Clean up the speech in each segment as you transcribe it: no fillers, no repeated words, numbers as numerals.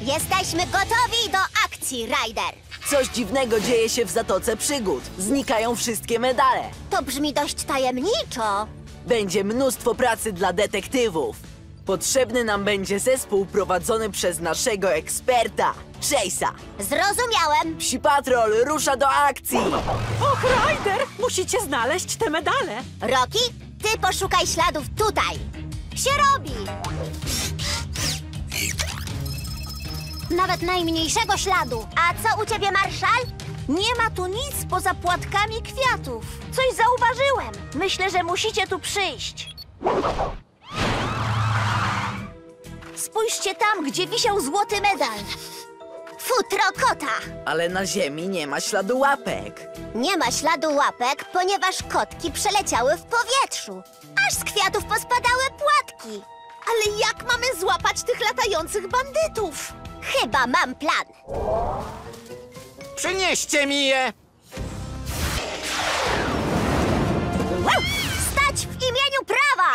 Jesteśmy gotowi do akcji, Ryder. Coś dziwnego dzieje się w Zatoce Przygód. Znikają wszystkie medale. To brzmi dość tajemniczo. Będzie mnóstwo pracy dla detektywów. Potrzebny nam będzie zespół prowadzony przez naszego eksperta, Chase'a. Zrozumiałem. Psi Patrol rusza do akcji! Och, Ryder! Musicie znaleźć te medale. Rocky, ty poszukaj śladów tutaj. Się robi. Nawet najmniejszego śladu. A co u ciebie, Marszal? Nie ma tu nic poza płatkami kwiatów. Coś zauważyłem. Myślę, że musicie tu przyjść. Spójrzcie tam, gdzie wisiał złoty medal. Futro kota. Ale na ziemi nie ma śladu łapek. Nie ma śladu łapek, ponieważ kotki przeleciały w powietrzu. Aż z kwiatów pospadały płatki. Ale jak mamy złapać tych latających bandytów? Chyba mam plan. Przynieście mi je! Stać w imieniu prawa!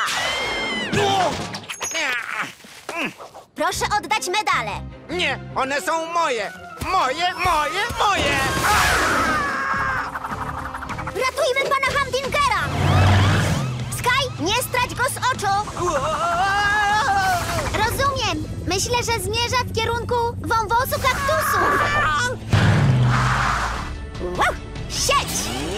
Proszę oddać medale. Nie, one są moje! Moje! Ratujmy pana Hamdingera! Sky, nie strać go z oczu! Rozumiem. Myślę, że zmierza w kierunku wąwozu kaktusów. Wow! Sieć!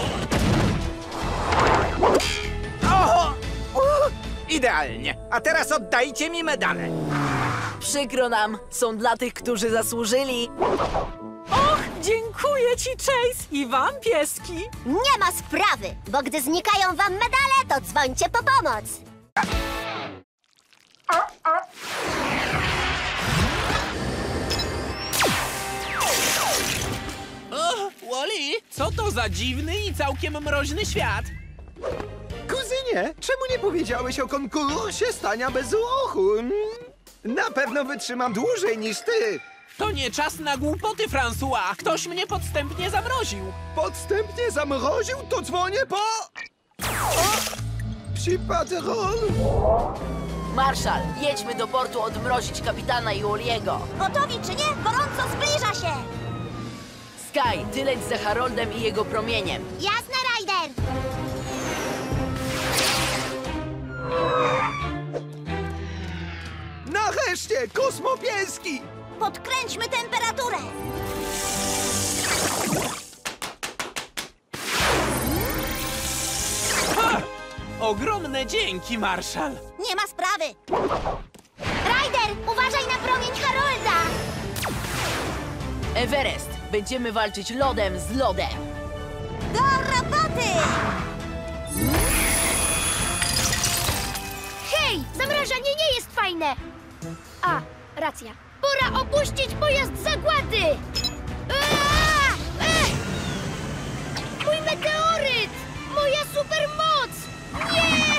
Idealnie. A teraz oddajcie mi medale. Przykro nam, są dla tych, którzy zasłużyli. Och, dziękuję ci, Chase, i wam, pieski. Nie ma sprawy, bo gdy znikają wam medale, to dzwońcie po pomoc. Wally, co to za dziwny i całkiem mroźny świat? Kuzynie, czemu nie powiedziałeś o konkursie stania bez ruchu? Na pewno wytrzymam dłużej niż ty. To nie czas na głupoty, François. Ktoś mnie podstępnie zamroził. Podstępnie zamroził, to dzwonię po... O! Psi Patrol! Marszal, jedźmy do portu odmrozić kapitana i Wally'ego. Gotowi czy nie? Gorąco zbliża się. Sky, ty leć za Haroldem i jego promieniem. Jasne, Ryder! Nareszcie, kosmopieski! Podkręćmy temperaturę. Ha! Ogromne dzięki, Marszal. Nie ma sprawy. Ryder, uważaj na promień Harolda! Everest, będziemy walczyć lodem z lodem. Do roboty! Hej, zamrażanie nie jest fajne! A, racja. Pora opuścić pojazd zagłady! Mój meteoryt! Moja supermoc! Nie!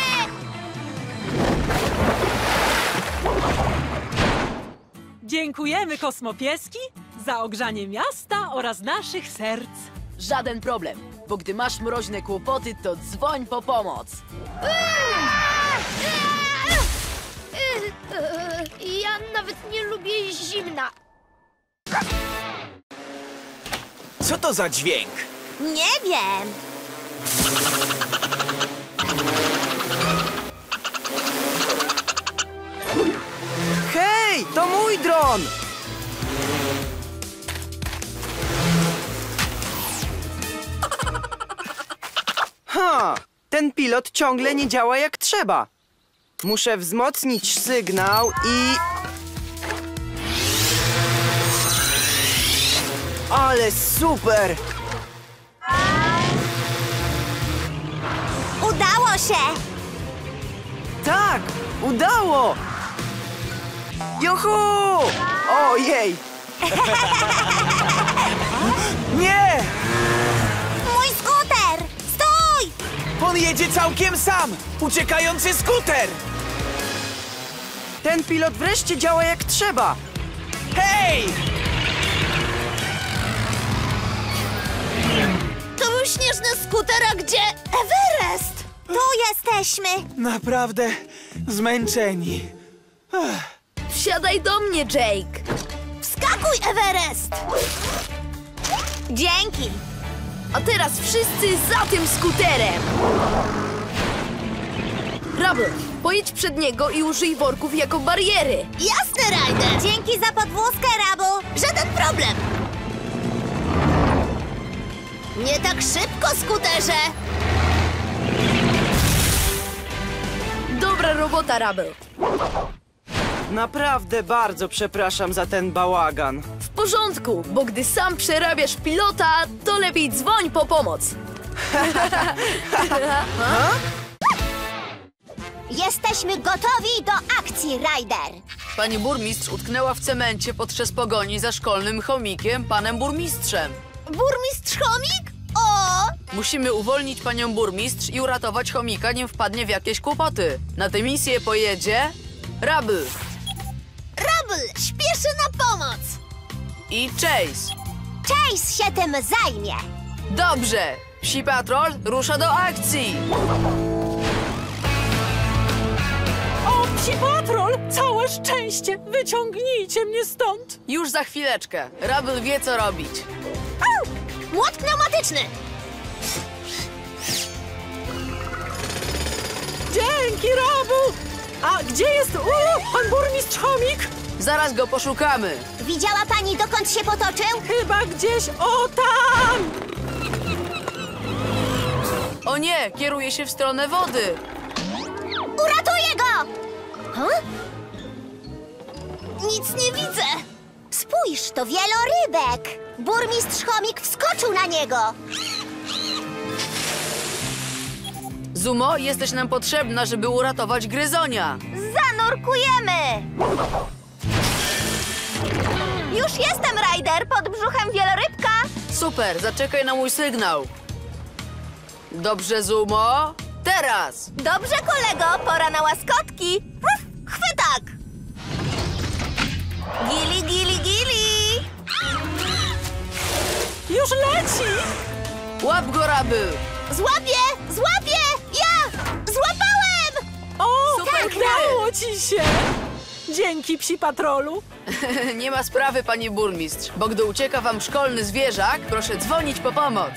Dziękujemy, kosmopieski, za ogrzanie miasta oraz naszych serc. Żaden problem, bo gdy masz mroźne kłopoty, to dzwoń po pomoc. Ja nawet nie lubię zimna. Co to za dźwięk? Nie wiem. Hej, to mój dron! Ten pilot ciągle nie działa jak trzeba. Muszę wzmocnić sygnał i... Ale super! Udało się! Tak, udało! Juhu! Ojej! Nie! Mój skuter! Stój! On jedzie całkiem sam! Uciekający skuter! Ten pilot wreszcie działa jak trzeba! Hej! To był śnieżny skuter, a gdzie Everest? Tu jesteśmy. Naprawdę zmęczeni. Wsiadaj do mnie, Jake. Skakuj, Everest! Dzięki! A teraz wszyscy za tym skuterem! Rubble, pojedź przed niego i użyj worków jako bariery. Jasne, Ryder! Dzięki za podwózkę, Rubble! Żaden problem! Nie tak szybko, skuterze! Dobra robota, Rubble. Naprawdę bardzo przepraszam za ten bałagan. W porządku, bo gdy sam przerabiasz pilota, to lepiej dzwoń po pomoc. Jesteśmy gotowi do akcji, Ryder! Pani burmistrz utknęła w cemencie podczas pogoni za szkolnym chomikiem, panem burmistrzem. Burmistrz chomik? O! Musimy uwolnić panią burmistrz i uratować chomika, nim wpadnie w jakieś kłopoty. Na tę misję pojedzie Rubble Rubble śpieszy na pomoc! i Chase. Chase się tym zajmie! Dobrze, Psi Patrol rusza do akcji. O, Psi Patrol! Całe szczęście! Wyciągnijcie mnie stąd! Już za chwileczkę. Rubble wie, co robić. Au! Młot pneumatyczny! Dzięki, Rabu! A gdzie jest pan burmistrz chomik? Zaraz go poszukamy. Widziała pani, dokąd się potoczył? Chyba gdzieś o tam! O nie, kieruje się w stronę wody. Uratuję go! Huh? Nic nie widzę! Spójrz, to wielorybek! Burmistrz chomik wskoczył na niego! Zumo, jesteś nam potrzebna, żeby uratować gryzonia. Zanurkujemy! Już jestem, Ryder, pod brzuchem wielorybka. Super, zaczekaj na mój sygnał. Dobrze, Zumo. Teraz! Dobrze, kolego, pora na łaskotki. Uf, chwytak! Gili, gili, gili! Już leci! Łap go, Rubble! Złapię! Złapię! Ja! Złapałem! O, Super, udało ci się! Dzięki, Psi Patrolu. Nie ma sprawy, pani burmistrz, bo gdy ucieka wam szkolny zwierzak, proszę dzwonić po pomoc.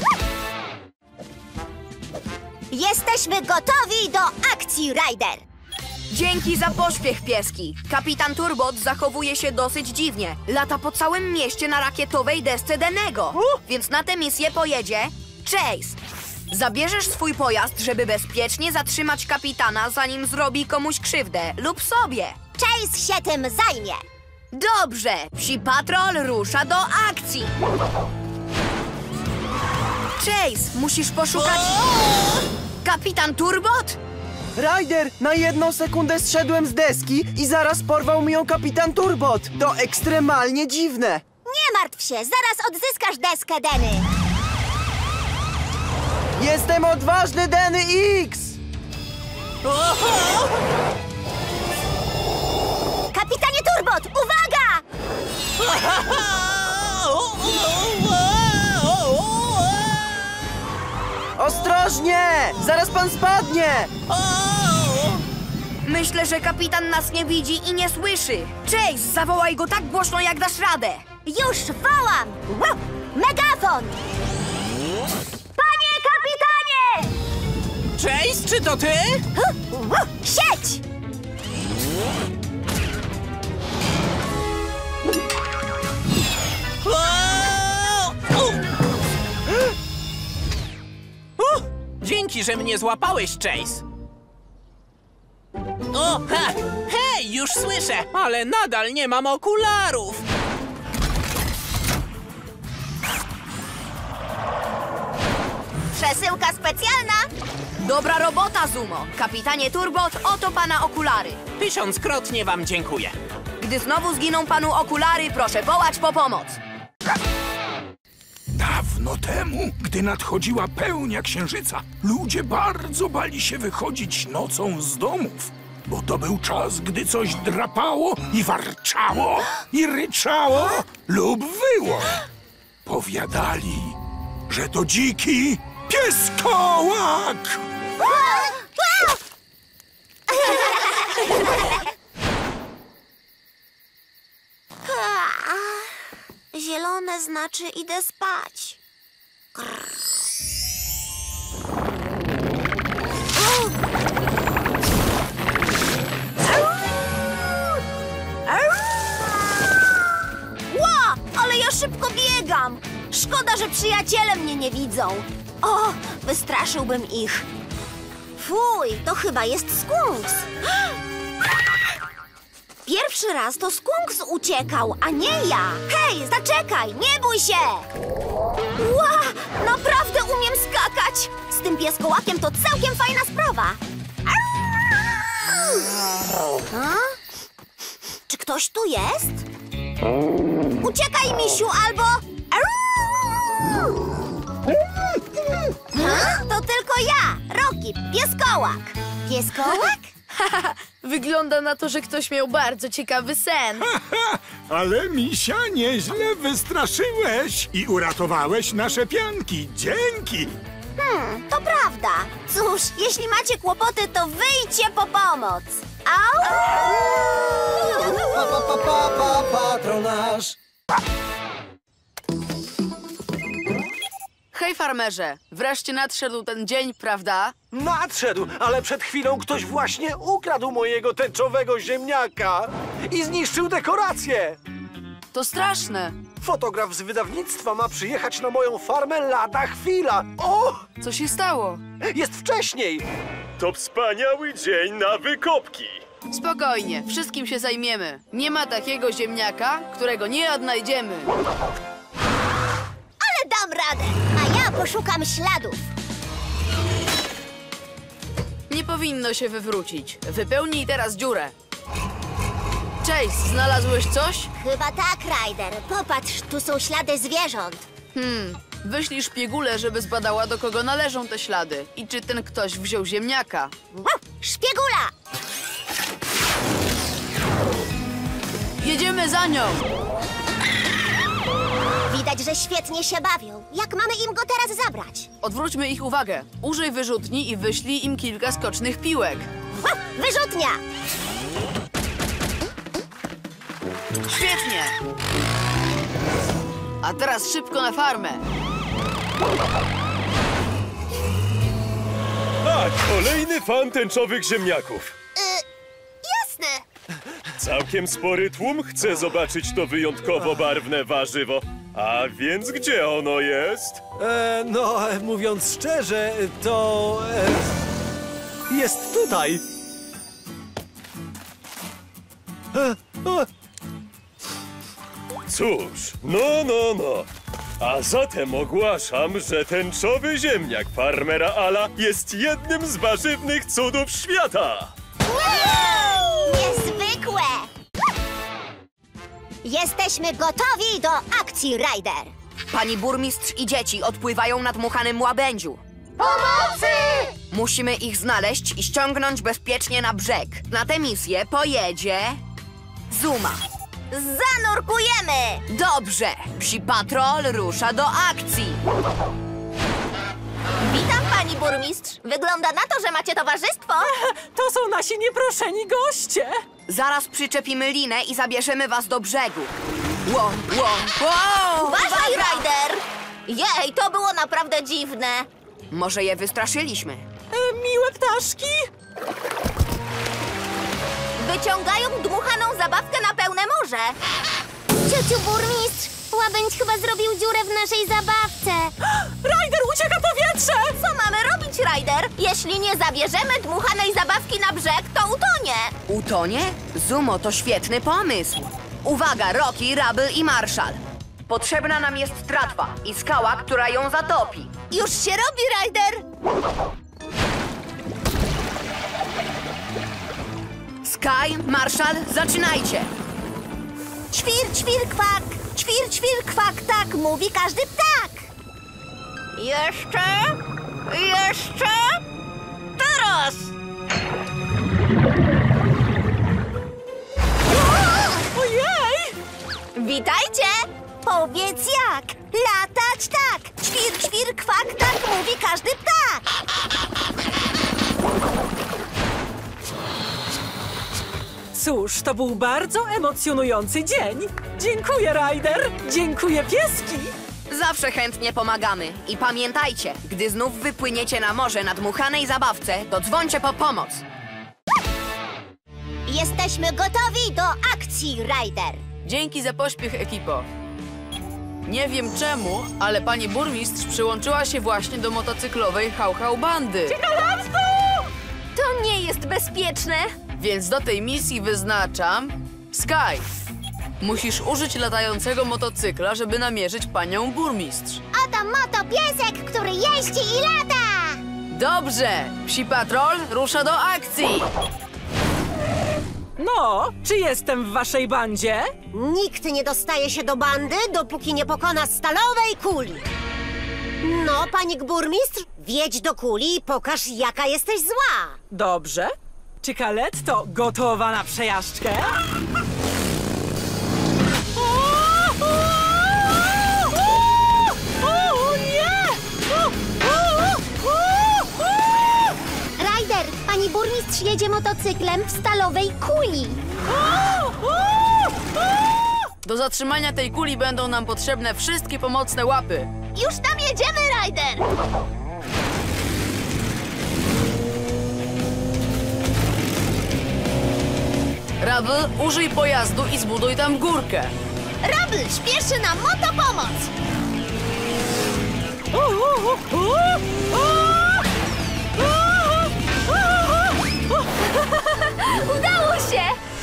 Jesteśmy gotowi do akcji, Ryder! Dzięki za pośpiech, pieski. Kapitan Turbot zachowuje się dosyć dziwnie. Lata po całym mieście na rakietowej desce Dennego. Więc na tę misję pojedzie Chase. Zabierzesz swój pojazd, żeby bezpiecznie zatrzymać kapitana, zanim zrobi komuś krzywdę lub sobie. Chase się tym zajmie! Dobrze, Psi Patrol rusza do akcji. Chase, musisz poszukać... Kapitan Turbot? Ryder, na 1 sekundę zszedłem z deski i zaraz porwał mi ją kapitan Turbot. To ekstremalnie dziwne. Nie martw się, zaraz odzyskasz deskę, Denny! Jestem odważny Denny X! Kapitanie Turbot, uwaga! Ostrożnie! Zaraz pan spadnie! Myślę, że kapitan nas nie widzi i nie słyszy. Chase, zawołaj go tak głośno, jak dasz radę. Już wołam! Wow! Megafon! Panie kapitanie! Chase, czy to ty? Sieć! Dzięki, że mnie złapałeś, Chase. O, ha! Hej, już słyszę, ale nadal nie mam okularów. Przesyłka specjalna. Dobra robota, Zumo. Kapitanie Turbot, oto pana okulary. 1000-krotnie wam dziękuję. Gdy znowu zginą panu okulary, proszę wołać po pomoc. Dawno temu, gdy nadchodziła pełnia księżyca, ludzie bardzo bali się wychodzić nocą z domów, bo to był czas, gdy coś drapało i warczało i ryczało lub wyło. Powiadali, że to dziki pieskołak! zielone znaczy idę spać. Ła, ale ja szybko biegam. Szkoda, że przyjaciele mnie nie widzą. O, wystraszyłbym ich. Fuj, to chyba jest skunks. Pierwszy raz to skunks uciekał, a nie ja. Hej, zaczekaj, nie bój się! Ła, naprawdę umiem skakać! Z tym pieskołakiem to całkiem fajna sprawa. A? Czy ktoś tu jest? Uciekaj, misiu, albo... A? To tylko ja, Rocky, pieskołak. Pieskołak? Wygląda na to, że ktoś miał bardzo ciekawy sen. Ale misia nieźle wystraszyłeś i uratowałeś nasze pianki. Dzięki! To prawda. Cóż, jeśli macie kłopoty, to wyjdźcie po pomoc. Au! Patronaż. Hej, farmerze! Wreszcie nadszedł ten dzień, prawda? Nadszedł, ale przed chwilą ktoś właśnie ukradł mojego tęczowego ziemniaka i zniszczył dekorację. To straszne. Fotograf z wydawnictwa ma przyjechać na moją farmę lada chwila. O! Co się stało? Jest wcześniej. To wspaniały dzień na wykopki. Spokojnie, wszystkim się zajmiemy. Nie ma takiego ziemniaka, którego nie odnajdziemy. Ale dam radę, a ja poszukam śladów. Nie powinno się wywrócić. Wypełnij teraz dziurę. Chase, znalazłeś coś? Chyba tak, Ryder. Popatrz, tu są ślady zwierząt. Wyślij szpiegulę, żeby zbadała, do kogo należą te ślady i czy ten ktoś wziął ziemniaka. Szpiegula! Jedziemy za nią! Widać, że świetnie się bawią. Jak mamy im go teraz zabrać? Odwróćmy ich uwagę. Użyj wyrzutni i wyślij im kilka skocznych piłek. Wyrzutnia! Świetnie! A teraz szybko na farmę. A, kolejny fan tęczowych ziemniaków. Jasne. Całkiem spory tłum chce zobaczyć to wyjątkowo barwne warzywo. A więc gdzie ono jest? Mówiąc szczerze, to... jest tutaj. Cóż, no. A zatem ogłaszam, że tęczowy ziemniak farmera Ala jest jednym z warzywnych cudów świata! Niezwykłe! Jesteśmy gotowi do akcji, Ryder. Pani burmistrz i dzieci odpływają na dmuchanym łabędziu. Pomocy! Musimy ich znaleźć i ściągnąć bezpiecznie na brzeg. Na tę misję pojedzie... Zuma. Zanurkujemy! Dobrze! Psi Patrol rusza do akcji! Witam, pani burmistrz. Wygląda na to, że macie towarzystwo. To są nasi nieproszeni goście. Zaraz przyczepimy linę i zabierzemy was do brzegu. Wow! Uważaj, Ryder! Jej, to było naprawdę dziwne. Może je wystraszyliśmy. Miłe ptaszki. Wyciągają dmuchaną zabawkę na pełne morze. Ciociu burmistrz, łabędź chyba zrobił dziurę w naszej zabawce. Ryder, ucieka powietrze! Co mamy robić, Ryder? Jeśli nie zabierzemy dmuchanej zabawki na brzeg, to utonie. Utonie? Zumo, to świetny pomysł. Uwaga, Rocky, Rubble i Marshall. Potrzebna nam jest tratwa i skała, która ją zatopi. Już się robi, Ryder. Sky, Marshall, zaczynajcie! Ćwir, ćwir, kwak. Ćwir, ćwir, kwak, tak mówi każdy ptak. Jeszcze? Teraz! Ojej! Witajcie! Powiedz jak? Latać tak! Ćwir, ćwir, kwak, tak mówi każdy ptak! Cóż, to był bardzo emocjonujący dzień. Dziękuję, Ryder. Dziękuję, pieski. Zawsze chętnie pomagamy. I pamiętajcie, gdy znów wypłyniecie na morze na dmuchanej zabawce, to dzwońcie po pomoc. Jesteśmy gotowi do akcji, Ryder. Dzięki za pośpiech, ekipo. Nie wiem czemu, ale pani burmistrz przyłączyła się właśnie do motocyklowej Hał bandy. To nie jest bezpieczne. Więc do tej misji wyznaczam... Sky! Musisz użyć latającego motocykla, żeby namierzyć panią burmistrz. Oto motopiesek, który jeździ i lata. Dobrze! Psi Patrol rusza do akcji! No, czy jestem w waszej bandzie? Nikt nie dostaje się do bandy, dopóki nie pokona stalowej kuli. No, pani burmistrz, wjedź do kuli i pokaż, jaka jesteś zła. Dobrze. Czy Kaletto gotowa na przejażdżkę? O nie! Ryder, pani burmistrz jedzie motocyklem w stalowej kuli. Do zatrzymania tej kuli będą nam potrzebne wszystkie pomocne łapy. Już tam jedziemy, Ryder! Rubble, użyj pojazdu i zbuduj tam górkę. Rubble, śpieszy nam motopomoc! Udało się!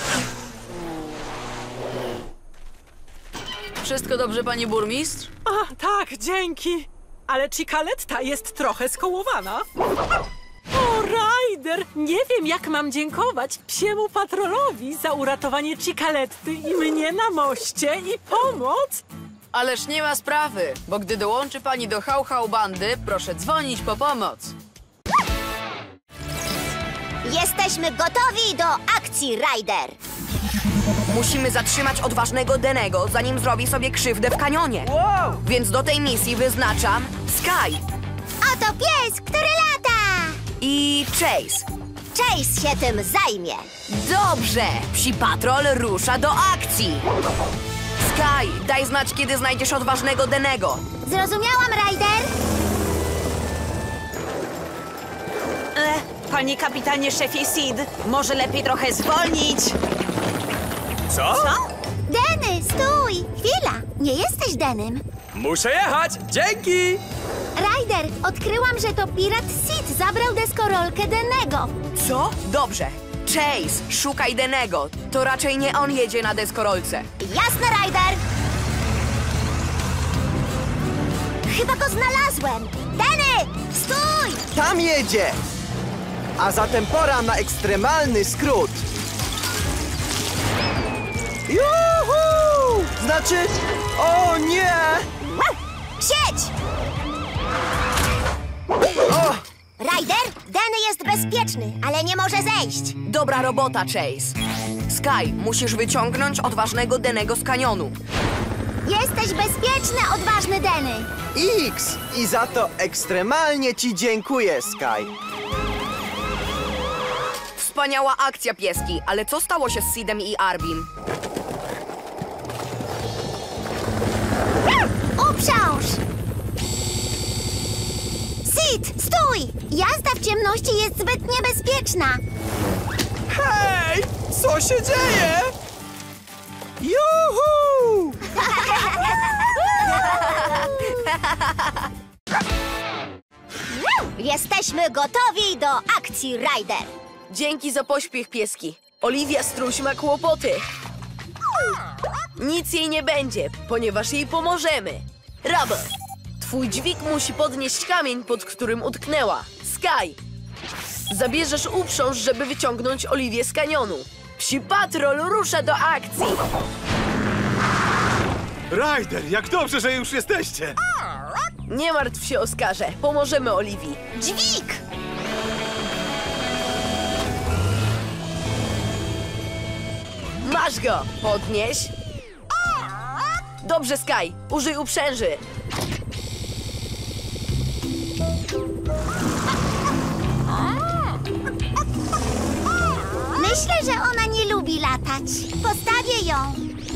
Wszystko dobrze, pani burmistrz? A, tak, dzięki. Ale Cicaletta jest trochę skołowana. O, Ryder, nie wiem, jak mam dziękować psiemu patrolowi za uratowanie Cicaletty i mnie na moście i pomoc. Ależ nie ma sprawy, bo gdy dołączy pani do Hał bandy, proszę dzwonić po pomoc. Jesteśmy gotowi do akcji, Ryder! Musimy zatrzymać odważnego Denego, zanim zrobi sobie krzywdę w kanionie. Więc do tej misji wyznaczam Sky Oto pies, który lata! i Chase. Chase się tym zajmie. Dobrze! Psi Patrol rusza do akcji. Sky, daj znać, kiedy znajdziesz odważnego Denego. Zrozumiałam, Ryder? Panie kapitanie, szefie Sid, może lepiej trochę zwolnić? Co? Denny, stój! Chwila, nie jesteś Denym. Muszę jechać! Dzięki! Ryder, odkryłam, że to pirat Sid zabrał deskorolkę Dennego. Co? Dobrze. Chase, szukaj Denego. To raczej nie on jedzie na deskorolce. Jasne, Ryder! Chyba go znalazłem! Denny, stój! Tam jedzie! A zatem pora na ekstremalny skrót. Juhu! Znaczy... O nie! Siedź! O! Ryder, Denny jest bezpieczny, ale nie może zejść. Dobra robota, Chase. Sky, musisz wyciągnąć odważnego Denego z kanionu. Jesteś bezpieczny, odważny Denny. X! I za to ekstremalnie ci dziękuję, Sky. Wspaniała akcja, pieski, ale co stało się z Sidem i Arbim? Uprząż! Sid, stój! Jazda w ciemności jest zbyt niebezpieczna. Hej! Co się dzieje? Juhu! Jesteśmy gotowi do akcji, Ryder. Dzięki za pośpiech, pieski. Oliwia Struś ma kłopoty. Nic jej nie będzie, ponieważ jej pomożemy. Rubble, twój dźwig musi podnieść kamień, pod którym utknęła. Sky, zabierzesz uprząż, żeby wyciągnąć Oliwię z kanionu. Psi Patrol rusza do akcji. Ryder, jak dobrze, że już jesteście! Nie martw się, Oskarze. Pomożemy Oliwii. Dźwig! Masz go! Podnieś. Dobrze, Sky. Użyj uprzęży. Myślę, że ona nie lubi latać. Postawię ją.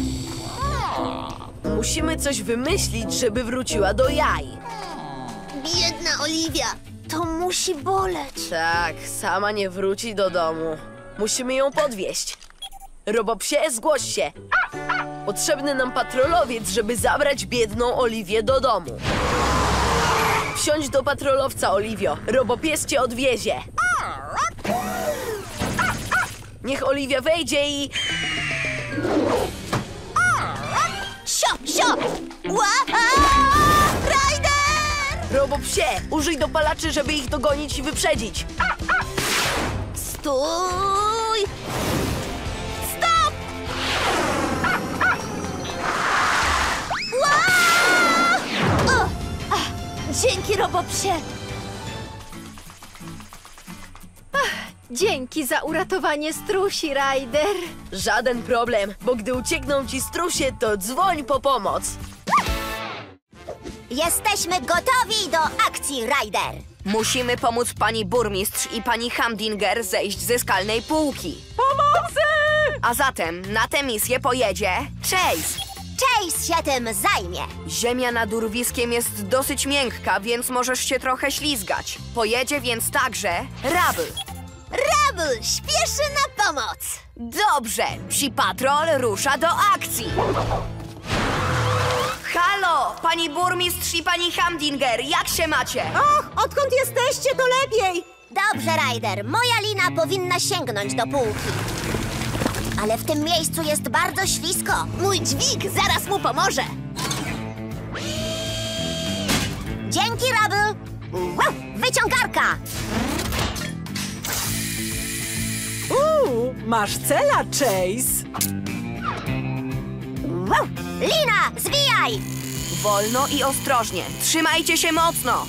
Musimy coś wymyślić, żeby wróciła do jaj. Biedna Oliwia. To musi boleć. Tak, sama nie wróci do domu. Musimy ją podwieźć. Robopsie, zgłoś się. Potrzebny nam patrolowiec, żeby zabrać biedną Oliwię do domu. Wsiądź do patrolowca, Oliwio. Robopies cię odwiezie. Niech Oliwia wejdzie i... Sio! Ryder! Robopsie, użyj dopalaczy, żeby ich dogonić i wyprzedzić. Stój! Stop! Dzięki, Robopsie. Dzięki za uratowanie strusi, Ryder. Żaden problem, bo gdy uciekną ci strusie, to dzwoń po pomoc. Jesteśmy gotowi do akcji, Ryder. Musimy pomóc pani burmistrz i pani Hamdinger zejść ze skalnej półki. Pomocy! A zatem na tę misję pojedzie Chase. Chase się tym zajmie. Ziemia nad urwiskiem jest dosyć miękka, więc możesz się trochę ślizgać. Pojedzie więc także Rubble. Rubble śpieszy na pomoc. Dobrze, Psi Patrol rusza do akcji. Halo, pani burmistrz i pani Hamdinger, jak się macie? Och, odkąd jesteście, to lepiej. Dobrze, Ryder. Moja lina powinna sięgnąć do półki. Ale w tym miejscu jest bardzo ślisko. Mój dźwig zaraz mu pomoże. Dzięki, Rubble. Wyciągarka. Masz cela, Chase. Lina, zwijaj! Wolno i ostrożnie. Trzymajcie się mocno.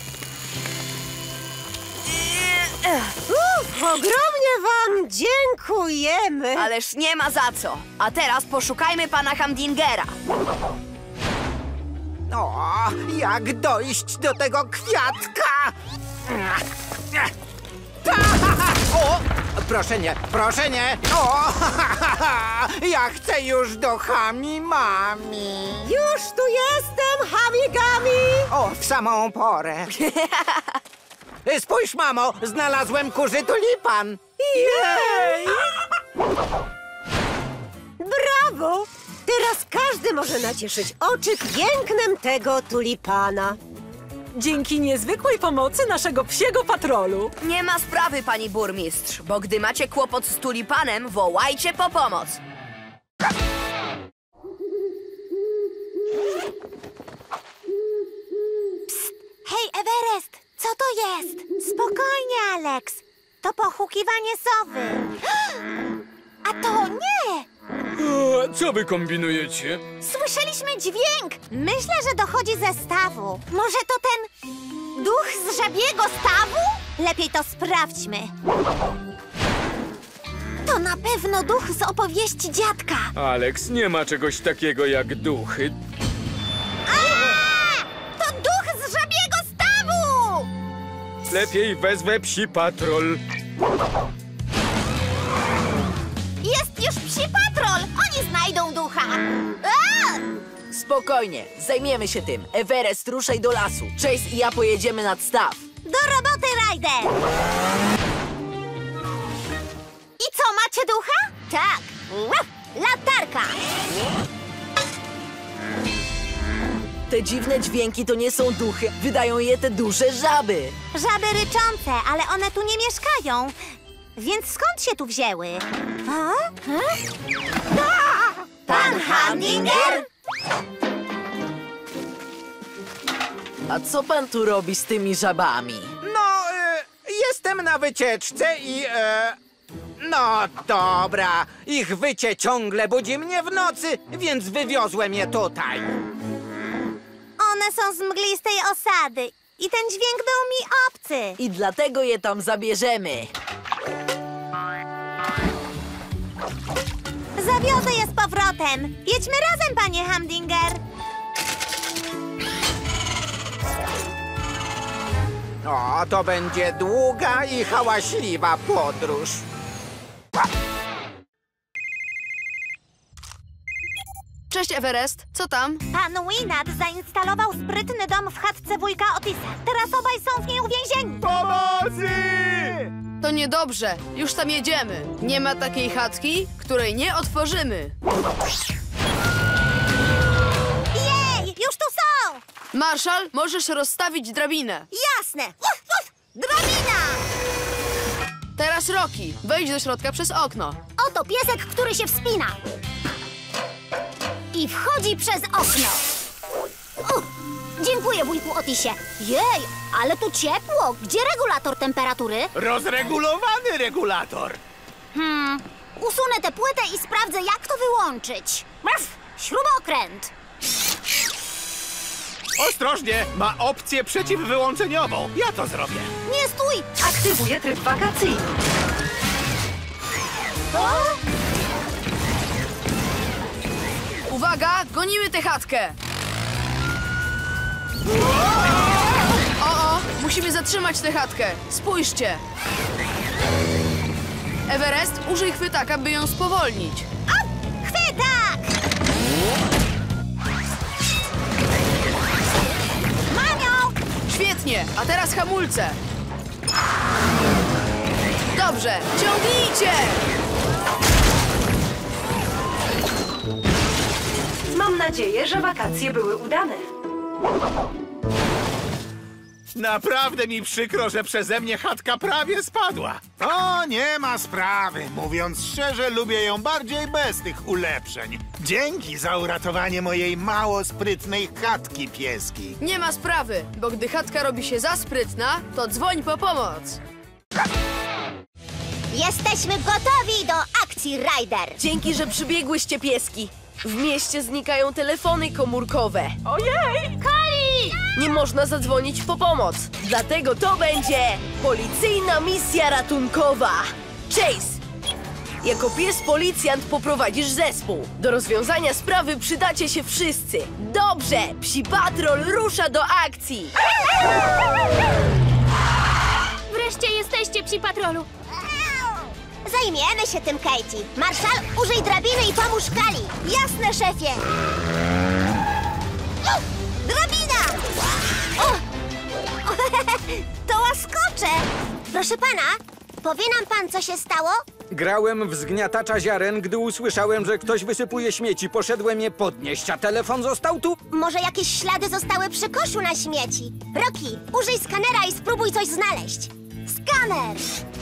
Ogromnie wam dziękujemy. Ależ nie ma za co. A teraz poszukajmy pana Hamdingera. O, jak dojść do tego kwiatka? O, proszę nie. O, ja chcę już do Mami. Już tu jestem, Hamigami. O, w samą porę. Spójrz, mamo, znalazłem kurzy tulipan. Jej! Brawo! Teraz każdy może nacieszyć oczy pięknem tego tulipana. Dzięki niezwykłej pomocy naszego psiego patrolu. Nie ma sprawy, pani burmistrz, bo gdy macie kłopot z tulipanem, wołajcie po pomoc. Psst! Hej, Everest! Co to jest? Spokojnie, Alex. To pochukiwanie sowy. A to nie! Co wy kombinujecie? Słyszeliśmy dźwięk. Myślę, że dochodzi ze stawu. Może to ten duch z żabiego stawu? Lepiej to sprawdźmy. To na pewno duch z opowieści dziadka. Alex, nie ma czegoś takiego jak duchy. To duch z żabiego stawu! Lepiej wezwę Psi Patrol. Jest już Psi Patrol! Oni znajdą ducha! Spokojnie, zajmiemy się tym. Everest, ruszaj do lasu. Chase i ja pojedziemy nad staw. Do roboty, Ryder! I co, macie ducha? Tak! Latarka! Te dziwne dźwięki to nie są duchy. Wydają je te duże żaby. Żaby ryczące, ale one tu nie mieszkają. Więc skąd się tu wzięły? Pan Hamdinger? A co pan tu robi z tymi żabami? No, jestem na wycieczce i... No dobra, ich wycie ciągle budzi mnie w nocy, więc wywiozłem je tutaj. One są z mglistej osady i ten dźwięk był mi obcy. I dlatego je tam zabierzemy. Zawiozę je z powrotem. Jedźmy razem, panie Hamdinger. O, to będzie długa i hałaśliwa podróż. Cześć, Everest. Co tam? Pan Winat zainstalował sprytny dom w chatce wujka Otisa. Teraz obaj są w niej uwięzieni. Pomocy! To niedobrze. Już tam jedziemy. Nie ma takiej chatki, której nie otworzymy. Jej, już tu są! Marszal, możesz rozstawić drabinę. Jasne. Drabina! Teraz Rocky. Wejdź do środka przez okno. Oto piesek, który się wspina. I wchodzi przez okno. Dziękuję, wujku Otisie. Jej, ale tu ciepło. Gdzie regulator temperatury? Rozregulowany regulator. Usunę tę płytę i sprawdzę, jak to wyłączyć. Śrubokręt. Ostrożnie, ma opcję przeciwwyłączeniową. Ja to zrobię. Nie stój! Aktywuję tryb wakacyjny. Uwaga, gonimy tę chatkę. O, musimy zatrzymać tę chatkę. Spójrzcie. Everest, użyj chwytaka, by ją spowolnić. Chwytak! Mam ją! Świetnie, a teraz hamulce. Dobrze, ciągnijcie! Mam nadzieję, że wakacje były udane. Naprawdę mi przykro, że przeze mnie chatka prawie spadła. O, nie ma sprawy. Mówiąc szczerze, lubię ją bardziej bez tych ulepszeń. Dzięki za uratowanie mojej mało sprytnej chatki, pieski. Nie ma sprawy, bo gdy chatka robi się za sprytna, to dzwoń po pomoc. Jesteśmy gotowi do akcji, Ryder. Dzięki, że przybiegłyście, pieski. W mieście znikają telefony komórkowe. Ojej! Kali! Nie można zadzwonić po pomoc. Dlatego to będzie policyjna misja ratunkowa. Chase! Jako pies policjant poprowadzisz zespół. Do rozwiązania sprawy przydacie się wszyscy. Dobrze! Psi Patrol rusza do akcji! Wreszcie jesteście, Psi Patrolu. Zajmiemy się tym, Katie. Marszal, użyj drabiny i pomóż Kali. Jasne, szefie. Drabina! To łaskocze. Proszę pana, powie nam pan, co się stało? Grałem w zgniatacza ziaren, gdy usłyszałem, że ktoś wysypuje śmieci. Poszedłem je podnieść, a telefon został tu. Może jakieś ślady zostały przy koszu na śmieci. Rocky, użyj skanera i spróbuj coś znaleźć. Skaner!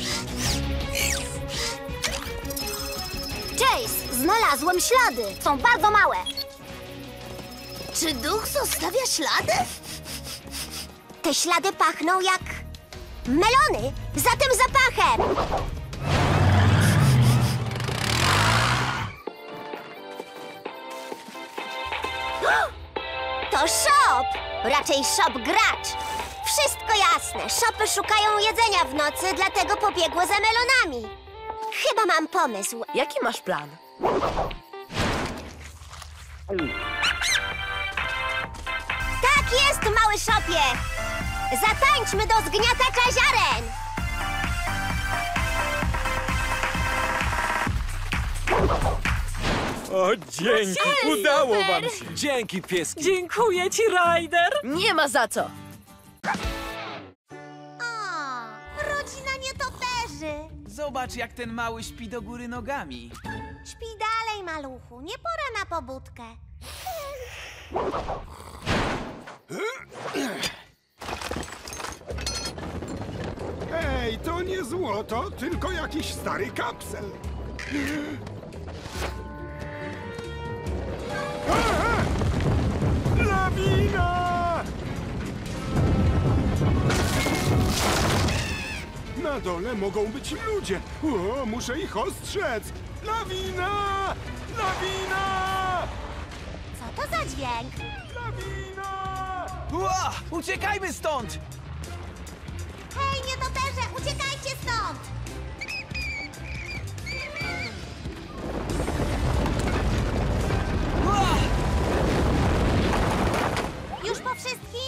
Chase, znalazłem ślady. Są bardzo małe. Czy duch zostawia ślady? Te ślady pachną jak melony. Za tym zapachem. To Shop! Raczej Shop gracz. Wszystko jasne. Shopy szukają jedzenia w nocy, dlatego pobiegły za melonami. Chyba mam pomysł. Jaki masz plan? Tak jest, mały Shopie! Zatańczmy do zgniatacza ziaren! O, dzięki! Udało wam się! Dzięki, pieski. Dziękuję ci, Ryder. Nie ma za co. Rodzina nietoperzy. Zobacz, jak ten mały śpi do góry nogami. Śpi dalej, maluchu. Nie pora na pobudkę. Ej, to nie złoto, tylko jakiś stary kapsel. Lawina! Na dole mogą być ludzie. O, muszę ich ostrzec. Lawina! Lawina! Co to za dźwięk? Lawina! Ła! Uciekajmy stąd! Hej, nietoperze, uciekajcie stąd! Ła! Już po wszystkim?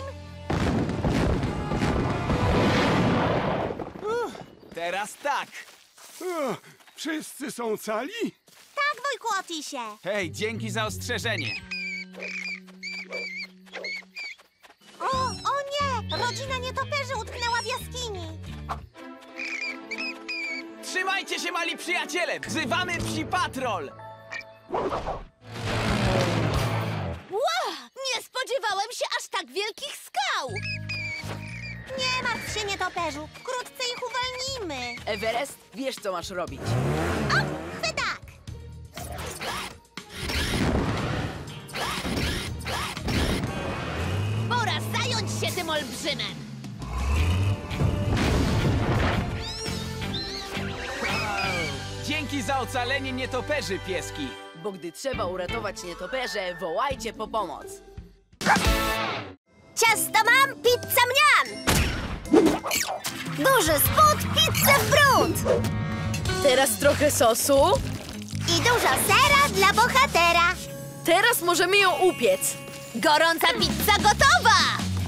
Teraz tak. O, wszyscy są cali? Tak, wujku Otisie. Hej, dzięki za ostrzeżenie. O nie! Rodzina nietoperzy utknęła w jaskini. Trzymajcie się, mali przyjaciele! Wzywamy Psi Patrol! Wow! Nie spodziewałem się aż tak wielkich skał! Nie martw się, nietoperzu. Wkrótce ich uwolnimy. Everest, wiesz co masz robić. Chwytak! Pora zająć się tym olbrzymem! Dzięki za ocalenie nietoperzy, pieski! Bo gdy trzeba uratować nietoperze, wołajcie po pomoc. Ciasto mam, pizza mniam! Duży spód, pizzę w brud! Teraz trochę sosu. I dużo sera dla bohatera! Teraz możemy ją upiec. Gorąca pizza gotowa!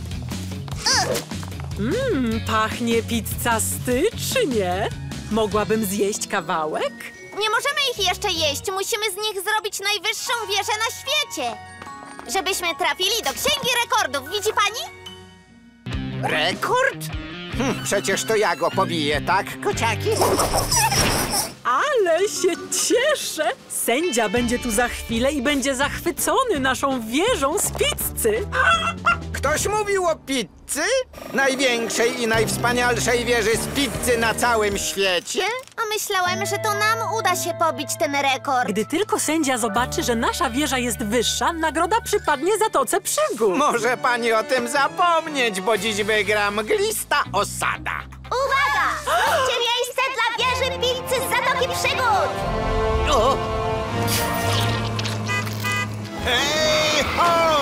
Pachnie pizzastycznie. Mogłabym zjeść kawałek? Nie możemy ich jeszcze jeść. Musimy z nich zrobić najwyższą wieżę na świecie. Żebyśmy trafili do Księgi Rekordów. Widzi pani? Rekord? Przecież to ja go pobiję, tak, kociaki? Ale się cieszę! Sędzia będzie tu za chwilę i będzie zachwycony naszą wieżą z pizzy. Ktoś mówił o pizzy? Największej i najwspanialszej wieży z pizzy na całym świecie? A myślałem, że to nam uda się pobić ten rekord. Gdy tylko sędzia zobaczy, że nasza wieża jest wyższa, nagroda przypadnie Zatoce Przygód. Może pani o tym zapomnieć, bo dziś wygra mglista osada. Uwaga! Zróbcie miejsce dla wieży pizzy z Zatoki Przygód! O! Hej, ho!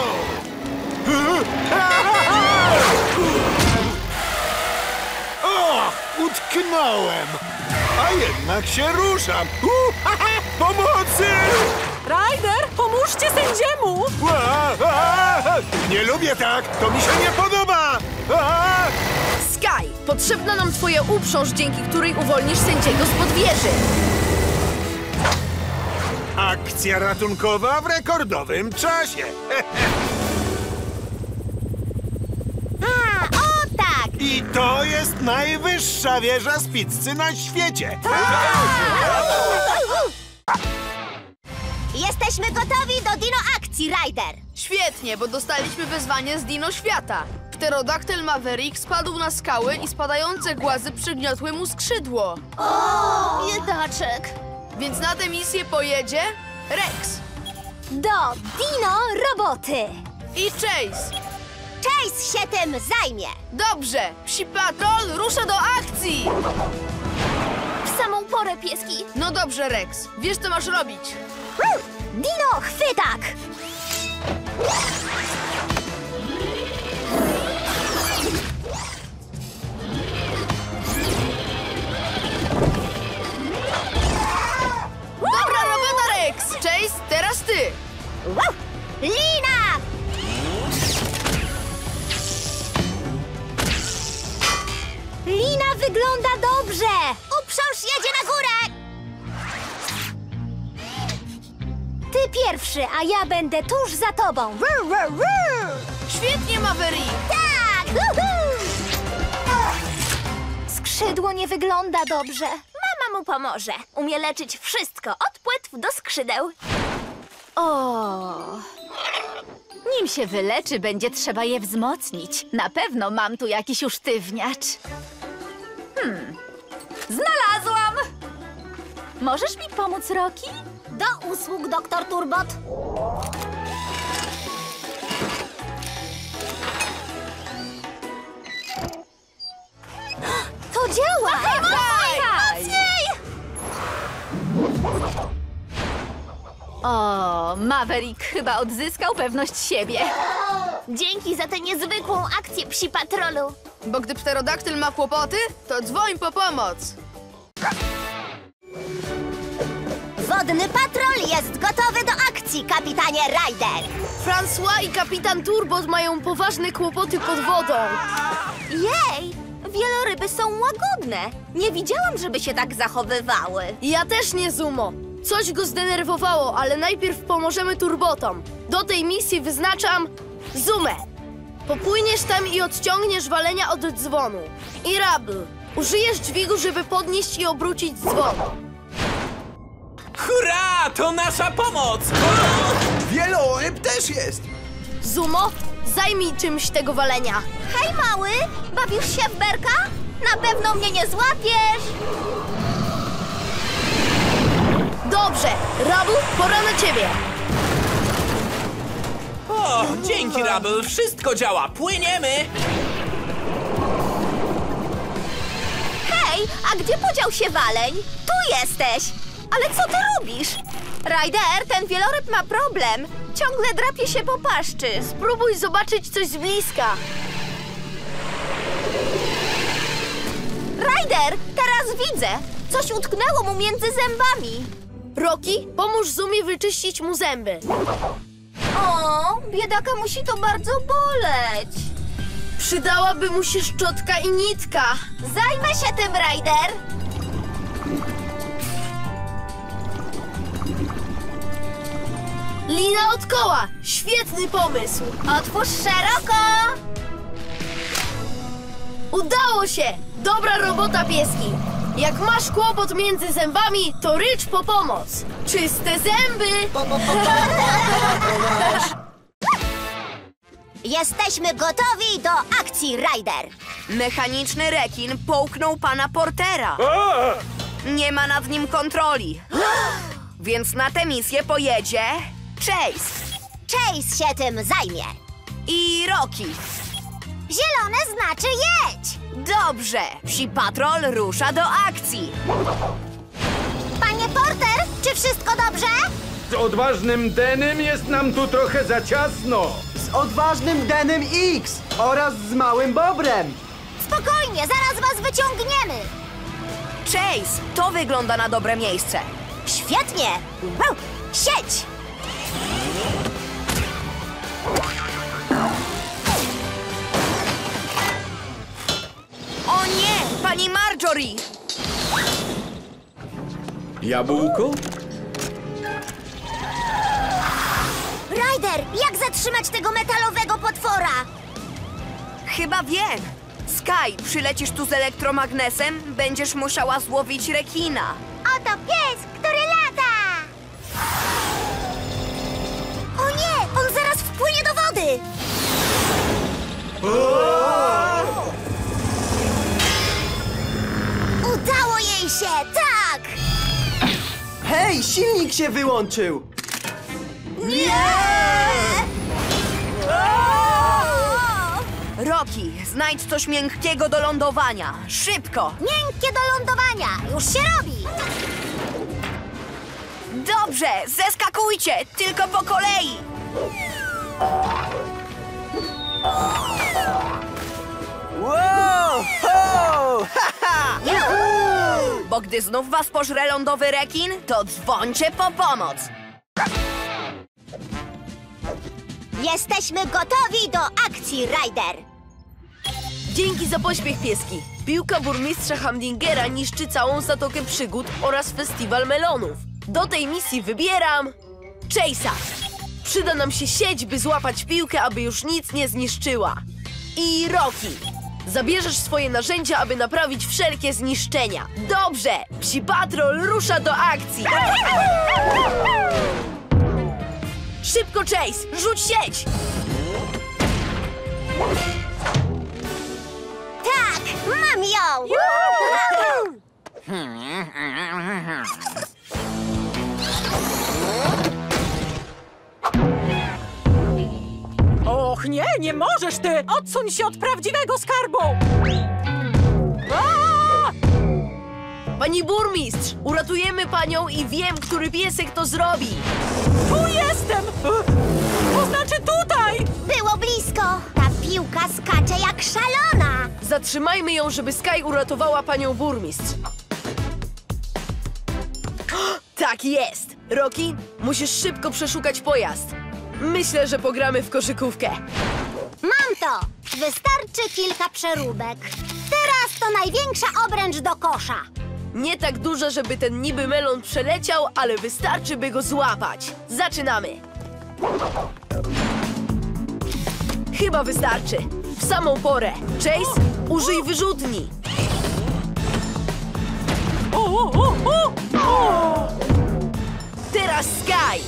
O, utknąłem! A jednak się ruszam! Pomocy! Ryder, pomóżcie sędziemu! Nie lubię tak! To mi się nie podoba! Sky, potrzebna nam twoja uprząż, dzięki której uwolnisz sędziego spod wieży. Akcja ratunkowa w rekordowym czasie! O tak! I to jest najwyższa wieża z pizzy na świecie! Jesteśmy gotowi do dino akcji, Ryder! Świetnie, bo dostaliśmy wezwanie z Dino Świata. Pterodaktyl Maverick spadł na skały i spadające głazy przygniotły mu skrzydło. O, biedaczek! Więc na tę misję pojedzie Rex Do dino roboty! i Chase. Chase się tym zajmie! Dobrze, Psi Patrol rusza do akcji! W samą porę, pieski! No dobrze, Rex, wiesz co masz robić. Dino, chwytak! Dobra robota, Rex! Chase, teraz ty! Wow! Lina! Lina wygląda dobrze! Uprząż jedzie na górę! Ty pierwszy, a ja będę tuż za tobą. Świetnie, Maverick! Tak! Skrzydło nie wygląda dobrze. Mama mu pomoże. Umie leczyć wszystko, od płetw do skrzydeł. O! Nim się wyleczy, będzie trzeba je wzmocnić. Na pewno mam tu jakiś usztywniacz. Znalazłam! Możesz mi pomóc, Rocky? Do usług, doktor Turbot. To działa! Mocniej! O, Maverick chyba odzyskał pewność siebie. Dzięki za tę niezwykłą akcję, Psi Patrolu. Bo gdy pterodaktyl ma kłopoty, to dzwoń po pomoc. Wodny patrol jest gotowy do akcji, kapitanie Ryder. François i kapitan Turbot mają poważne kłopoty pod wodą. Jej! Wieloryby są łagodne. Nie widziałam, żeby się tak zachowywały. Ja też nie, Zumo. Coś go zdenerwowało, ale najpierw pomożemy turbotom. Do tej misji wyznaczam Zoomę. Popłyniesz tam i odciągniesz walenia od dzwonu. I Rubble, użyjesz dźwigu, żeby podnieść i obrócić dzwon. Hurra! To nasza pomoc! Wieloryb też jest! Zumo, zajmij czymś tego walenia. Hej, mały! Bawisz się w berka? Na pewno mnie nie złapiesz! Dobrze, Rubble, pora na ciebie. O, dzięki, Rubble. Wszystko działa. Płyniemy! Hej, a gdzie podział się waleń? Tu jesteś! Ale co ty robisz? Ryder, ten wieloryb ma problem. Ciągle drapie się po paszczy. Spróbuj zobaczyć coś z bliska. Ryder, teraz widzę. Coś utknęło mu między zębami. Rocky, pomóż Zumie wyczyścić mu zęby. O, biedaka musi to bardzo boleć. Przydałaby mu się szczotka i nitka. Zajmę się tym, Ryder. Lina od koła. Świetny pomysł. Otwórz szeroko. Udało się. Dobra robota, pieski. Jak masz kłopot między zębami, to rycz po pomoc. Czyste zęby. Jesteśmy gotowi do akcji, Ryder. Mechaniczny rekin połknął pana Portera. Nie ma nad nim kontroli. Więc na tę misję pojedzie Chase. Chase się tym zajmie. I Rocky. Zielone znaczy jedź. Dobrze. Psi Patrol rusza do akcji. Panie Porter, czy wszystko dobrze? Z odważnym Denem jest nam tu trochę za ciasno. Z odważnym Denem X oraz z małym Bobrem. Spokojnie, zaraz was wyciągniemy. Chase, to wygląda na dobre miejsce. Świetnie. Siedź. O nie, pani Marjorie! Jabłko? Ryder, jak zatrzymać tego metalowego potwora? Chyba wiem. Sky, przylecisz tu z elektromagnesem, będziesz musiała złowić rekina. Oto pies, który lata! O nie, on zaraz wpłynie do wody! Udało jej się, tak! Hej, silnik się wyłączył! Nie! Rocky, znajdź coś miękkiego do lądowania. Szybko! Miękkie do lądowania, już się robi! Dobrze, zeskakujcie, tylko po kolei! Wow! Ho! Ha, ha! Bo gdy znów was pożre lądowy rekin, to dzwońcie po pomoc! Jesteśmy gotowi do akcji, Ryder! Dzięki za pośpiech, pieski. Piłka burmistrza Hamdingera niszczy całą Zatokę Przygód oraz Festiwal Melonów. Do tej misji wybieram Chase'a. Przyda nam się sieć, by złapać piłkę, aby już nic nie zniszczyła. I Rocky. Zabierzesz swoje narzędzia, aby naprawić wszelkie zniszczenia. Dobrze! Psi Patrol rusza do akcji! Szybko, Chase! Rzuć sieć! Tak! Mam ją! Och nie, nie możesz ty! Odsuń się od prawdziwego skarbu! A! Pani burmistrz! Uratujemy panią i wiem, który piesek to zrobi! Tu jestem! To znaczy tutaj! Było blisko! Ta piłka skacze jak szalona! Zatrzymajmy ją, żeby Sky uratowała panią burmistrz. Tak jest! Rocky, musisz szybko przeszukać pojazd. Myślę, że pogramy w koszykówkę. Mam to! Wystarczy kilka przeróbek. Teraz to największa obręcz do kosza. Nie tak duże, żeby ten niby melon przeleciał, ale wystarczy, by go złapać. Zaczynamy. Chyba wystarczy. W samą porę. Chase, użyj wyrzutni. Teraz Sky.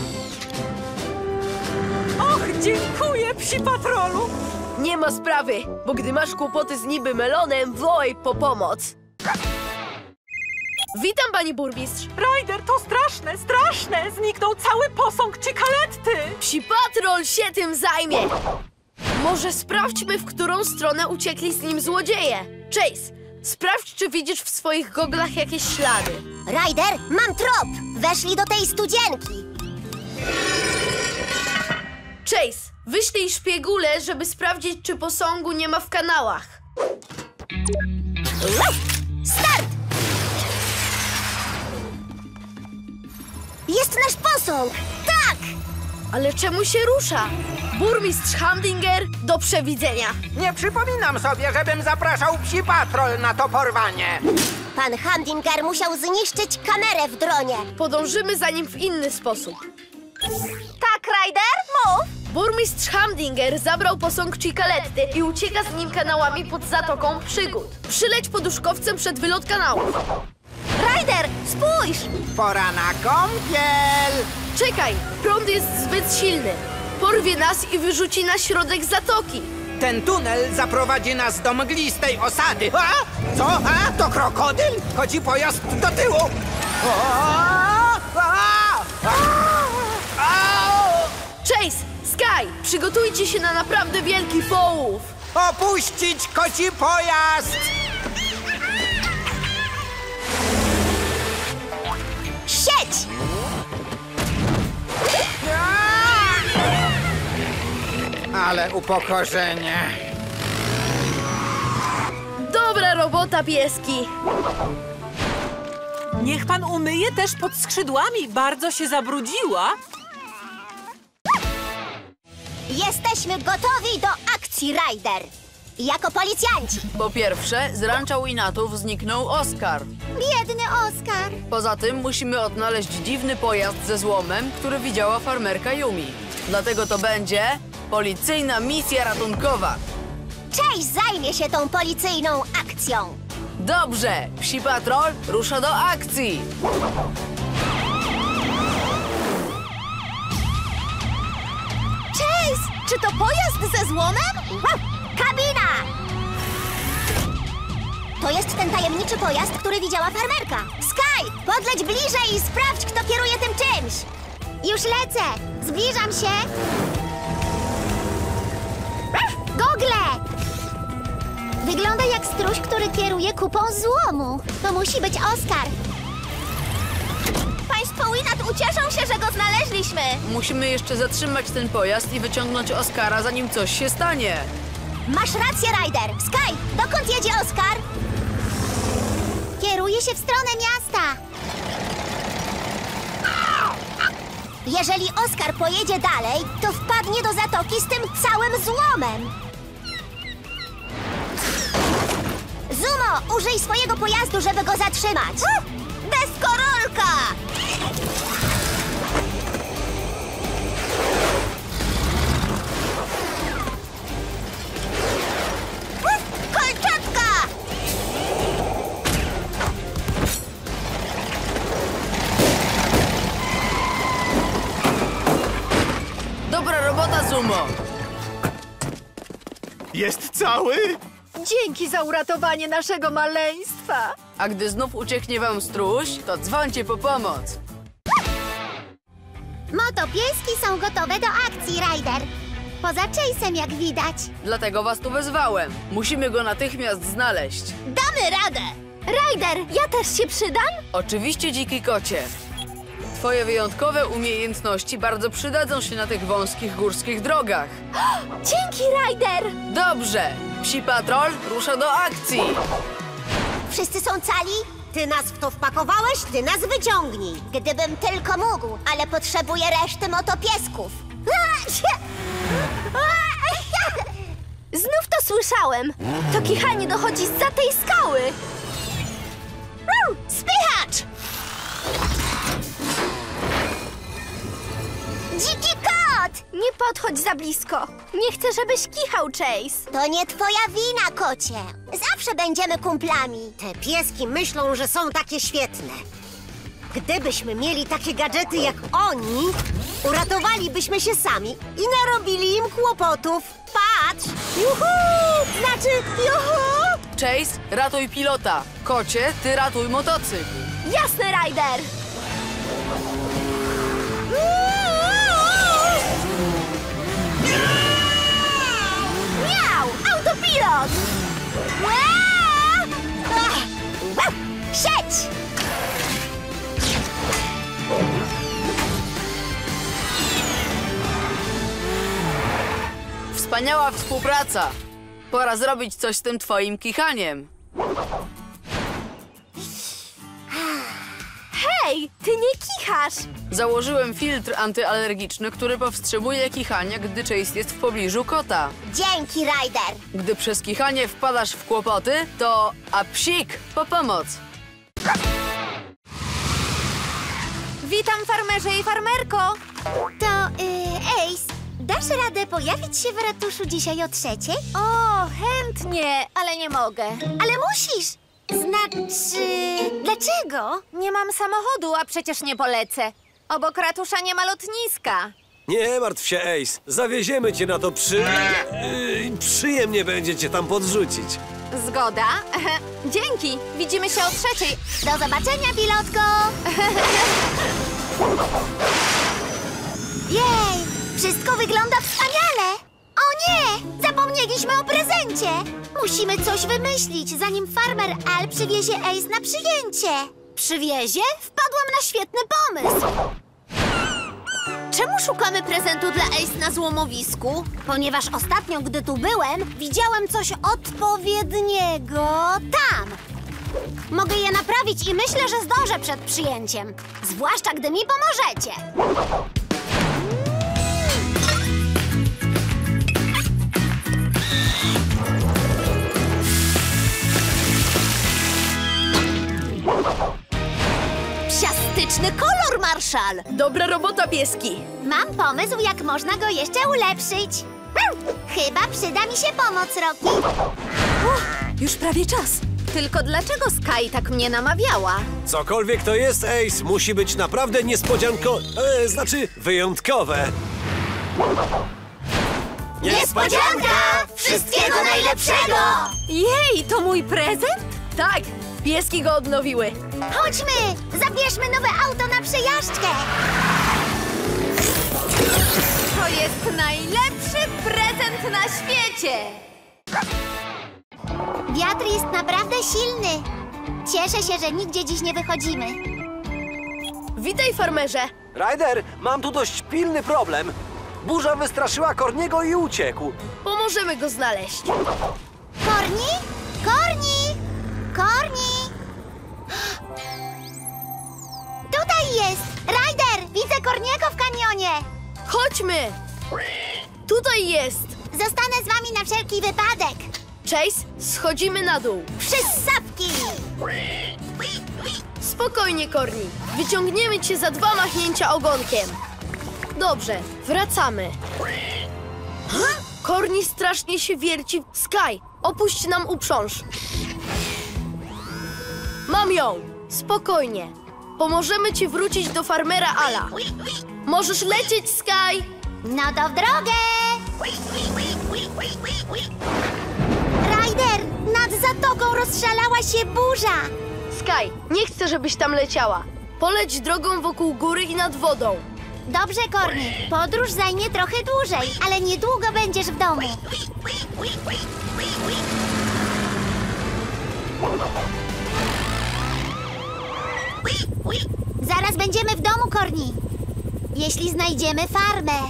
Och, dziękuję, Psi Patrolu. Nie ma sprawy, bo gdy masz kłopoty z niby melonem, wołaj po pomoc. Witam, pani burmistrz. Ryder, to straszne, straszne! Zniknął cały posąg Cikaletty! Psi Patrol się tym zajmie. Może sprawdźmy, w którą stronę uciekli z nim złodzieje. Chase, sprawdź, czy widzisz w swoich goglach jakieś ślady. Ryder, mam trop! Weszli do tej studzienki. Chase, wyślij szpiegule, żeby sprawdzić, czy posągu nie ma w kanałach. Start! Jest nasz posąg! Tak! Ale czemu się rusza? Burmistrz Humdinger, do przewidzenia. Nie przypominam sobie, żebym zapraszał Psi Patrol na to porwanie. Pan Humdinger musiał zniszczyć kamerę w dronie. Podążymy za nim w inny sposób. Tak, Ryder, mów! Burmistrz Humdinger zabrał posąg Cikaletty i ucieka z nim kanałami pod Zatoką Przygód. Przyleć poduszkowcem przed wylot kanałów. Ryder, spójrz! Pora na kąpiel! Czekaj, prąd jest zbyt silny. Porwie nas i wyrzuci na środek zatoki. Ten tunel zaprowadzi nas do mglistej osady. A? Co? A? To krokodyl? Chodzi pojazd do tyłu. Chase, Sky, przygotujcie się na naprawdę wielki połów. Opuścić koci pojazd! Sieć! Ale upokorzenie. Dobra robota, pieski. Niech pan umyje też pod skrzydłami, bardzo się zabrudziła. Jesteśmy gotowi do akcji, Ryder. Jako policjanci. Po pierwsze, z rancza Winatów zniknął Oskar. Biedny Oskar. Poza tym musimy odnaleźć dziwny pojazd ze złomem, który widziała farmerka Yumi. Dlatego to będzie policyjna misja ratunkowa. Chase zajmie się tą policyjną akcją. Dobrze, Psi Patrol rusza do akcji. Chase, czy to pojazd ze złomem? Kabina! To jest ten tajemniczy pojazd, który widziała farmerka. Sky, podleć bliżej i sprawdź, kto kieruje tym czymś. Już lecę. Zbliżam się. Gogle! Wygląda jak struś, który kieruje kupą złomu. To musi być Oskar. Państwo Winat ucieszą się, że go znaleźliśmy. Musimy jeszcze zatrzymać ten pojazd i wyciągnąć Oskara, zanim coś się stanie. Masz rację, Ryder. Sky, dokąd jedzie Oskar? Kieruje się w stronę miasta. Jeżeli Oskar pojedzie dalej, to wpadnie do zatoki z tym całym złomem. Zumo, użyj swojego pojazdu, żeby go zatrzymać. Deskorolka! Kolczatka! Dobra robota, Zumo! Jest cały? Dzięki za uratowanie naszego maleństwa. A gdy znów ucieknie wam struś, to dzwońcie po pomoc. Motopieski są gotowe do akcji, Ryder. Poza Chase'em, jak widać. Dlatego was tu wezwałem. Musimy go natychmiast znaleźć. Damy radę! Ryder, ja też się przydam? Oczywiście, dziki kocie. Twoje wyjątkowe umiejętności bardzo przydadzą się na tych wąskich górskich drogach. Dzięki, Ryder! Dobrze! Psi Patrol rusza do akcji! Wszyscy są cali? Ty nas w to wpakowałeś, ty nas wyciągnij. Gdybym tylko mógł, ale potrzebuję reszty motopiesków. Znów to słyszałem. To kichanie dochodzi zza tej skały. Nie podchodź za blisko. Nie chcę, żebyś kichał, Chase. To nie twoja wina, kocie. Zawsze będziemy kumplami. Te pieski myślą, że są takie świetne. Gdybyśmy mieli takie gadżety jak oni, uratowalibyśmy się sami i narobili im kłopotów. Patrz! Juhu! Znaczy, juhu! Chase, ratuj pilota. Kocie, ty ratuj motocykl. Jasne, Ryder! Miau! Autopilot! Sieć! Wspaniała współpraca. Pora zrobić coś z tym twoim kichaniem. Hej, ty nie kichasz! Założyłem filtr antyalergiczny, który powstrzymuje kichania, gdy Chase jest w pobliżu kota. Dzięki, Ryder! Gdy przez kichanie wpadasz w kłopoty, to a psik po pomoc. Witam, farmerze i farmerko! To, Ace, dasz radę pojawić się w ratuszu dzisiaj o 3:00? O, chętnie, ale nie mogę. Ale musisz! Znaczy, dlaczego? Nie mam samochodu, a przecież nie polecę. Obok ratusza nie ma lotniska. Nie martw się, Ace. Zawieziemy cię na to przyjemnie będzie cię tam podrzucić. Zgoda. Dzięki. Widzimy się o 3:00. Do zobaczenia, pilotko! Jej! Wszystko wygląda wspaniale! O nie! Zapomnieliśmy o prezencie! Musimy coś wymyślić, zanim farmer Al przywiezie Ace na przyjęcie. Przywiezie? Wpadłam na świetny pomysł! Czemu szukamy prezentu dla Ace na złomowisku? Ponieważ ostatnio, gdy tu byłem, widziałem coś odpowiedniego tam. Mogę je naprawić i myślę, że zdążę przed przyjęciem. Zwłaszcza, gdy mi pomożecie. Psiastyczny kolor, Marszal! Dobra robota, pieski! Mam pomysł, jak można go jeszcze ulepszyć. Chyba przyda mi się pomoc, Rocky. Już prawie czas. Tylko dlaczego Sky tak mnie namawiała? Cokolwiek to jest, Ace, musi być naprawdę wyjątkowe. Niespodzianka! Wszystkiego najlepszego! Jej, to mój prezent? Tak, pieski go odnowiły. Chodźmy! Zabierzmy nowe auto na przejażdżkę! To jest najlepszy prezent na świecie! Wiatr jest naprawdę silny. Cieszę się, że nigdzie dziś nie wychodzimy. Witaj, farmerze. Ryder, mam tu dość pilny problem. Burza wystraszyła Corniego i uciekł. Pomożemy go znaleźć. Corni? Corni! Corni! Tutaj jest! Ryder! Widzę Corniego w kanionie! Chodźmy! Tutaj jest! Zostanę z wami na wszelki wypadek. Chase, schodzimy na dół. Przyssapki! Spokojnie, Corni. Wyciągniemy cię za 2 machnięcia ogonkiem. Dobrze, wracamy. Corni strasznie się wierci. Sky, opuść nam uprząż. Mam ją. Spokojnie. Pomożemy ci wrócić do farmera Ala. Możesz lecieć, Sky. No to w drogę! Ryder, nad zatoką rozszalała się burza. Sky, nie chcę, żebyś tam leciała. Poleć drogą wokół góry i nad wodą. Dobrze, Corni. Podróż zajmie trochę dłużej, ale niedługo będziesz w domu. Zaraz będziemy w domu, Corni. Jeśli znajdziemy farmę.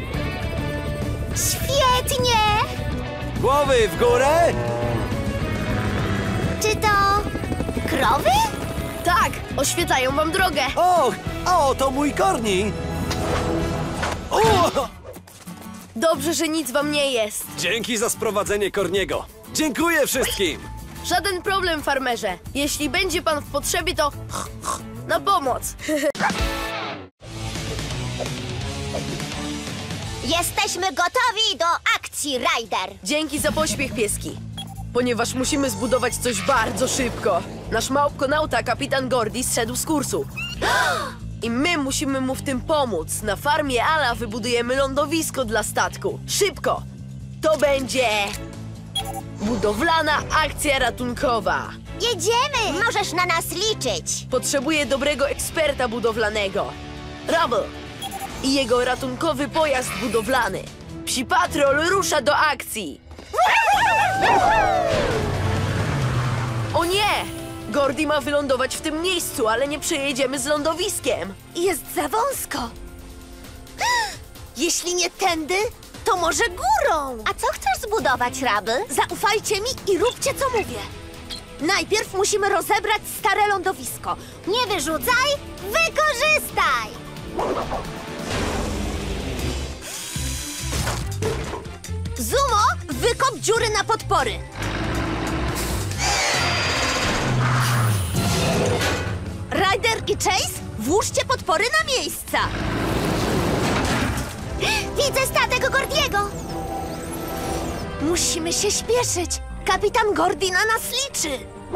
Świetnie! Głowy w górę! Czy to krowy? Tak, oświetlają wam drogę. O, to mój Corni! Dobrze, że nic wam nie jest. Dzięki za sprowadzenie Corniego. Dziękuję wszystkim! Żaden problem, farmerze. Jeśli będzie pan w potrzebie, to na pomoc. Jesteśmy gotowi do akcji, Ryder! Dzięki za pośpiech, pieski. Ponieważ musimy zbudować coś bardzo szybko. Nasz małpkonauta, kapitan Gordy, zszedł z kursu. I my musimy mu w tym pomóc. Na farmie Ala wybudujemy lądowisko dla statku. Szybko! To będzie... budowlana akcja ratunkowa. Jedziemy! Możesz na nas liczyć. Potrzebuję dobrego eksperta budowlanego. Rubble i jego ratunkowy pojazd budowlany. Psi Patrol rusza do akcji. O nie! Gordy ma wylądować w tym miejscu, ale nie przejedziemy z lądowiskiem. Jest za wąsko. Jeśli nie tędy, to może górą. A co chcesz zbudować, Rubble? Zaufajcie mi i róbcie, co mówię. Najpierw musimy rozebrać stare lądowisko. Nie wyrzucaj, wykorzystaj! Zumo, wykop dziury na podpory. Ryder i Chase, włóżcie podpory na miejsca. Widzę statek Gordiego. Musimy się śpieszyć. Kapitan Gordy na nas liczy.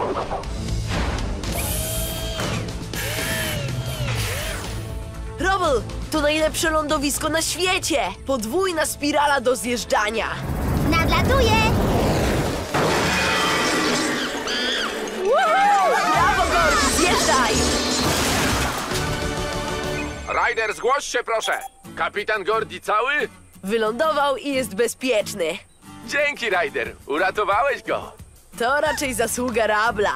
Rubble, to najlepsze lądowisko na świecie. Podwójna spirala do zjeżdżania. Nadlatuję. Brawo, Gordy, zjeżdżaj! Ryder, zgłoś się, proszę. Kapitan Gordy cały? Wylądował i jest bezpieczny. Dzięki, Ryder. Uratowałeś go. To raczej zasługa Rabla.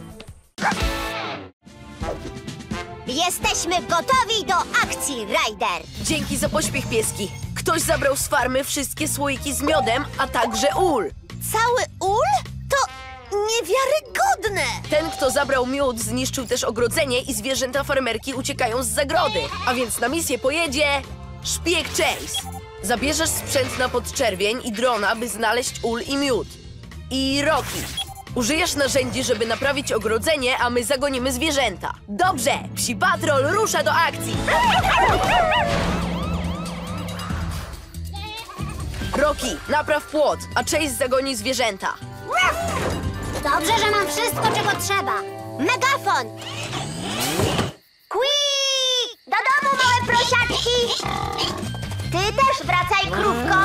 Jesteśmy gotowi do akcji, Ryder. Dzięki za pośpiech, pieski. Ktoś zabrał z farmy wszystkie słoiki z miodem, a także ul. Cały ul? To niewiarygodne. Ten, kto zabrał miód, zniszczył też ogrodzenie i zwierzęta farmerki uciekają z zagrody. A więc na misję pojedzie szpieg Chase. Zabierzesz sprzęt na podczerwień i drona, by znaleźć ul i miód. I Rocky. Użyjesz narzędzi, żeby naprawić ogrodzenie, a my zagonimy zwierzęta. Dobrze! Psi Patrol rusza do akcji! Rocky, napraw płot, a Chase zagoni zwierzęta. Dobrze, że mam wszystko, czego trzeba. Megafon! Quick! Do domu, małe prosiaczki! Ty też wracaj, krówko!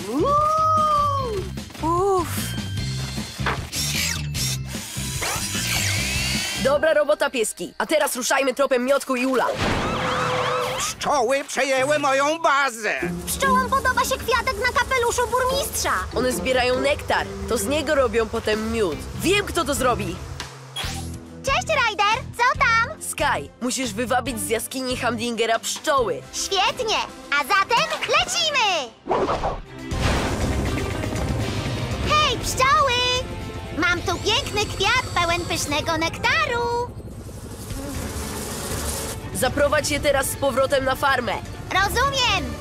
Dobra robota, pieski. A teraz ruszajmy tropem Miodku i Ula. Pszczoły przejęły moją bazę. Pszczołom podoba się kwiatek na kapeluszu burmistrza. One zbierają nektar. To z niego robią potem miód. Wiem, kto to zrobi. Cześć, Ryder! Co tam? Sky, musisz wywabić z jaskini Hamdingera pszczoły. Świetnie! A zatem lecimy! Hej, pszczoły! Mam tu piękny kwiat pełen pysznego nektaru. Zaprowadź je teraz z powrotem na farmę. Rozumiem!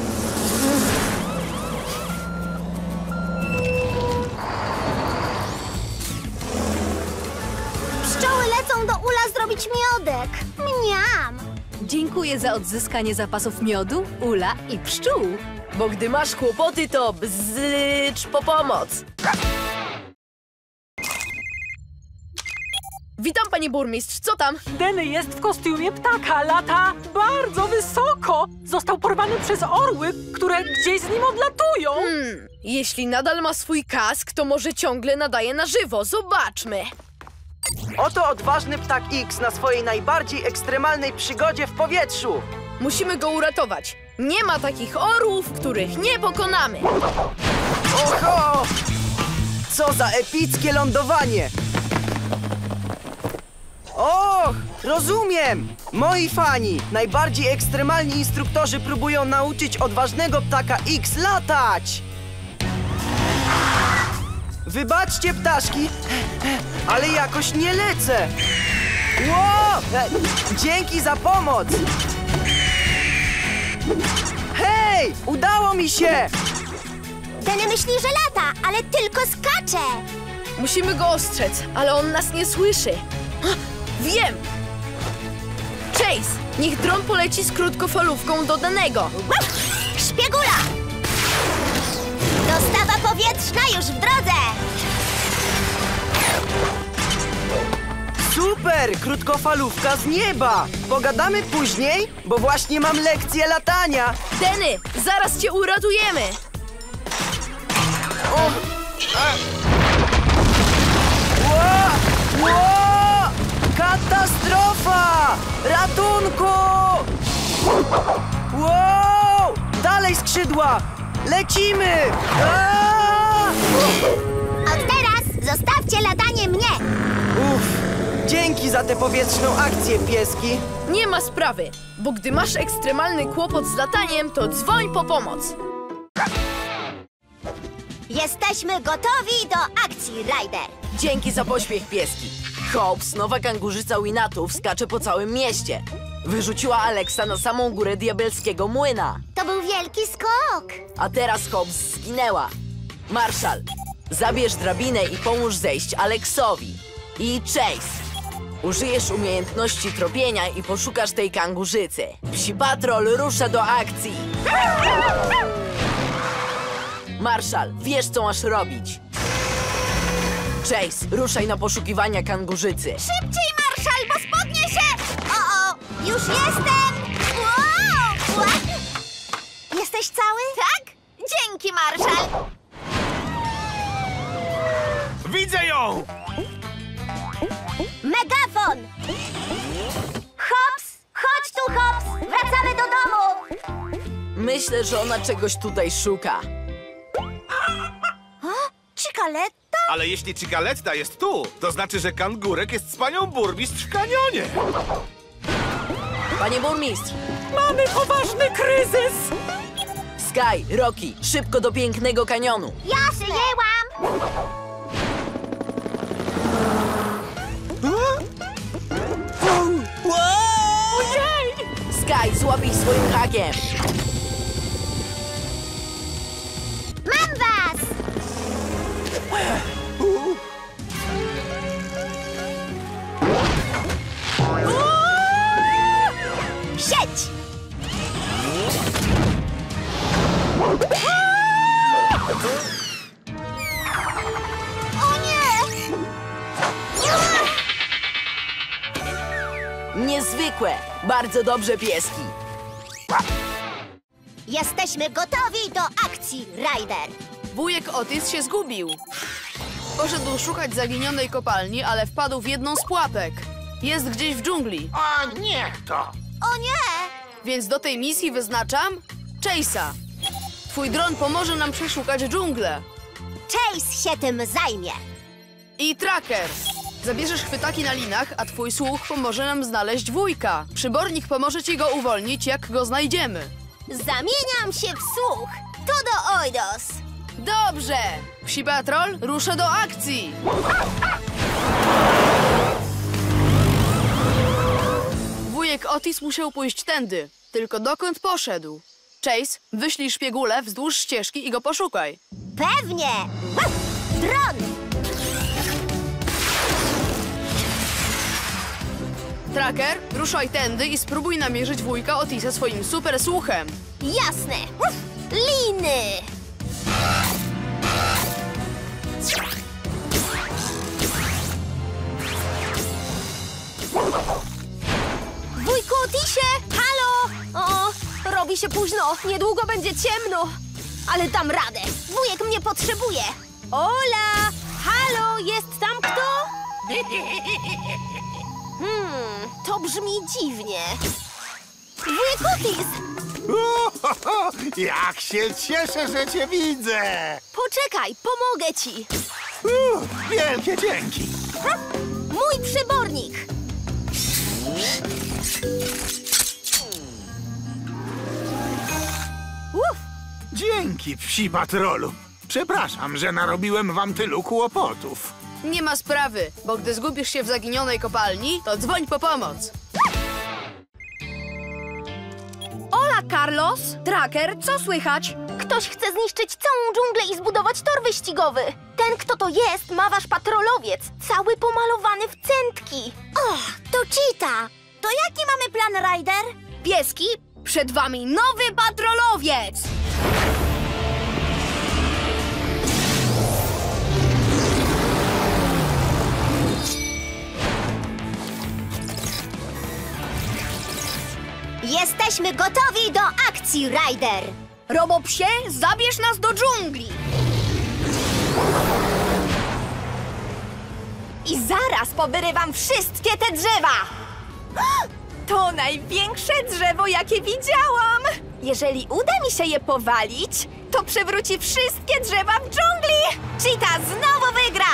Pszczoły lecą do ula zrobić miodek. Mniam! Dziękuję za odzyskanie zapasów miodu, ula i pszczół. Bo gdy masz kłopoty, to bzycz po pomoc. Witam, panie burmistrz, co tam? Denny jest w kostiumie ptaka, lata bardzo wysoko. Został porwany przez orły, które gdzieś z nim odlatują. Jeśli nadal ma swój kask, to może ciągle nadaje na żywo. Zobaczmy. Oto odważny ptak X na swojej najbardziej ekstremalnej przygodzie w powietrzu. Musimy go uratować. Nie ma takich orłów, których nie pokonamy. Oho! Co za epickie lądowanie! Och, rozumiem! Moi fani, najbardziej ekstremalni instruktorzy próbują nauczyć odważnego ptaka X latać! Wybaczcie, ptaszki, ale jakoś nie lecę! Ło! Dzięki za pomoc! Hej! Udało mi się! Denny myśli, że lata, ale tylko skacze. Musimy go ostrzec, ale on nas nie słyszy. Wiem! Chase, niech dron poleci z krótkofalówką do Dennego. Szpiegula! powietrzna już w drodze! Super! Krótkofalówka z nieba! Pogadamy później, bo właśnie mam lekcję latania. Denny, zaraz cię uratujemy! Ło! Katastrofa! Ratunku! Wow! Dalej skrzydła! Lecimy! Od teraz zostawcie latanie mnie! Dzięki za tę powietrzną akcję, pieski. Nie ma sprawy, bo gdy masz ekstremalny kłopot z lataniem, to dzwoń po pomoc. Jesteśmy gotowi do akcji, Ryder. Dzięki za pośpiech, pieski. Hobbs, nowa kangurzyca Winatów, skacze po całym mieście. Wyrzuciła Alexa na samą górę diabelskiego młyna. To był wielki skok. A teraz Hobbs zginęła. Marshall, zabierz drabinę i pomóż zejść Alexowi. I Chase, użyjesz umiejętności tropienia i poszukasz tej kangurzycy. Psi Patrol rusza do akcji. Marshall, wiesz, co masz robić. Chase, ruszaj na poszukiwania kangurzycy. Szybciej, Marshall, bo spodnie się! O, już jestem! Wow! Jesteś cały? Tak? Dzięki, Marshall. Widzę ją! Megafon! Hobbs! Chodź tu, Hobbs! Wracamy do domu! Myślę, że ona czegoś tutaj szuka. Cikaletta? Ale jeśli Cikaletta jest tu, to znaczy, że kangurek jest z panią burmistrz w kanionie. Panie burmistrz! Mamy poważny kryzys! Sky, Rocky, szybko do pięknego kanionu. Ja przyjęłam! Ojej! Sky, złap ich swoim hakiem. Mam was! Sieć! O nie! Niezwykłe! Bardzo dobrze, pieski. Jesteśmy gotowi do akcji, Ryder. Wujek Otis się zgubił. Poszedł szukać zaginionej kopalni, ale wpadł w jedną z pułapek. Jest gdzieś w dżungli. O, niech to! O nie! Więc do tej misji wyznaczam Chase'a. Twój dron pomoże nam przeszukać dżunglę. Chase się tym zajmie. I Tracker. Zabierzesz chwytaki na linach, a twój słuch pomoże nam znaleźć wujka. Przybornik pomoże ci go uwolnić, jak go znajdziemy. Zamieniam się w słuch. To do Oidos. Dobrze! Psi Patrol rusza do akcji! Wujek Otis musiał pójść tędy. Tylko dokąd poszedł? Chase, wyślij szpiegulę wzdłuż ścieżki i go poszukaj. Pewnie! Dron! Tracker, ruszaj tędy i spróbuj namierzyć wujka Otisa swoim super słuchem. Jasne! Liny! Wujku Otisie! Halo! O, robi się późno. Niedługo będzie ciemno. Ale dam radę. Wujek mnie potrzebuje. Ola! Halo, jest tam kto? To brzmi dziwnie. Wujek Otis! Jak się cieszę, że cię widzę! Poczekaj, pomogę ci. Wielkie dzięki! Mój przybornik! Dzięki, Psi Patrolu. Przepraszam, że narobiłem wam tylu kłopotów. Nie ma sprawy, bo gdy zgubisz się w zaginionej kopalni, to dzwoń po pomoc. Ola, Carlos! Tracker, co słychać? Ktoś chce zniszczyć całą dżunglę i zbudować tor wyścigowy. Ten, kto to jest, ma wasz patrolowiec, cały pomalowany w centki. O, to Cheetah! To jaki mamy plan, Ryder? Pieski, przed wami nowy patrolowiec! Jesteśmy gotowi do akcji, Ryder! Robopsie, zabierz nas do dżungli! I zaraz powyrywam wszystkie te drzewa! To największe drzewo, jakie widziałam! Jeżeli uda mi się je powalić, to przewróci wszystkie drzewa w dżungli! Cheetah znowu wygra!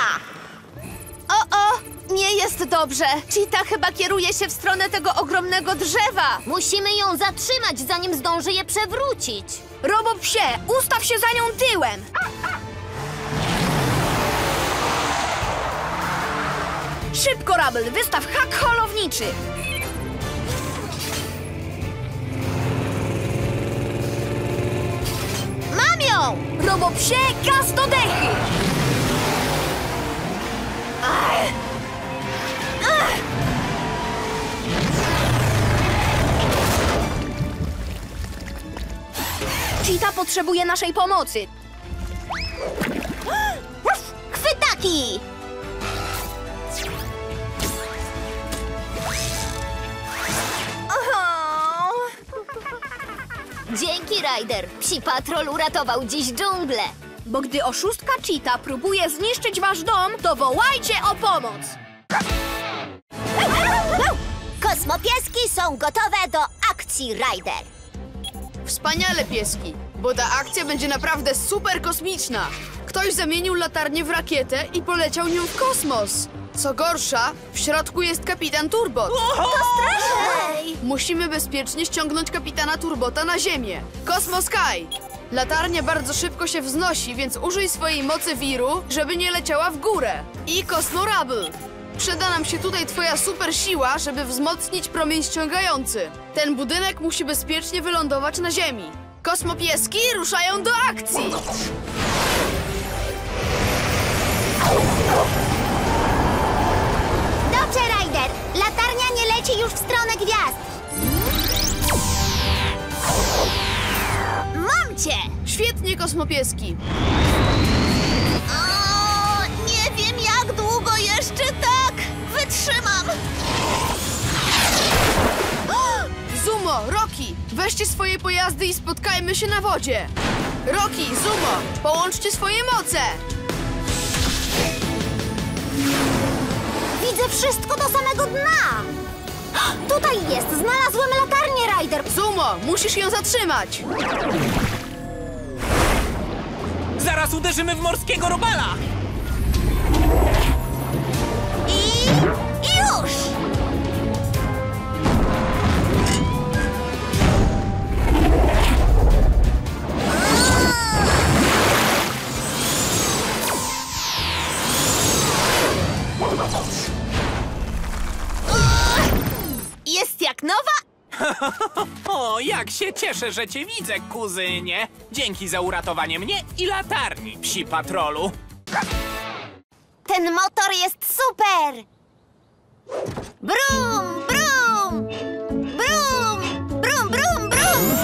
Nie jest dobrze. Cheetah chyba kieruje się w stronę tego ogromnego drzewa. Musimy ją zatrzymać, zanim zdąży je przewrócić. Robopsie, ustaw się za nią tyłem! Szybko, Rubble, wystaw hak holowniczy! Mam ją! Robopsie, gaz do dechy! Cheetah potrzebuje naszej pomocy. Chwytaki! Dzięki, Ryder. Psi Patrol uratował dziś dżunglę. Bo gdy oszustka Cheetah próbuje zniszczyć wasz dom, to wołajcie o pomoc! Kosmopieski są gotowe do akcji, Ryder. Wspaniale, pieski, bo ta akcja będzie naprawdę super kosmiczna. Ktoś zamienił latarnię w rakietę i poleciał nią w kosmos. Co gorsza, w środku jest kapitan Turbot. To straszne! Musimy bezpiecznie ściągnąć kapitana Turbota na ziemię. Kosmo Sky! Latarnia bardzo szybko się wznosi, więc użyj swojej mocy wiru, żeby nie leciała w górę. I Kosmo Rubble! Przyda nam się tutaj twoja super siła, żeby wzmocnić promień ściągający. Ten budynek musi bezpiecznie wylądować na ziemi. Kosmopieski ruszają do akcji! Dobrze, Ryder. Latarnia nie leci już w stronę gwiazd. Mam cię! Świetnie, kosmopieski! Nie wiem, jak długo jeszcze tak wytrzymam. Zumo, Rocky, weźcie swoje pojazdy i spotkajmy się na wodzie. Rocky, Zumo, połączcie swoje moce. Widzę wszystko do samego dna. Tutaj jest! Znalazłem latarnię, Ryder! Zumo, musisz ją zatrzymać! Zaraz uderzymy w morskiego robala! I już! Jest jak nowa? O, jak się cieszę, że cię widzę, kuzynie. Dzięki za uratowanie mnie i latarni, Psi Patrolu. Ten motor jest super! Brum, brum! Brum! Brum, brum, brum!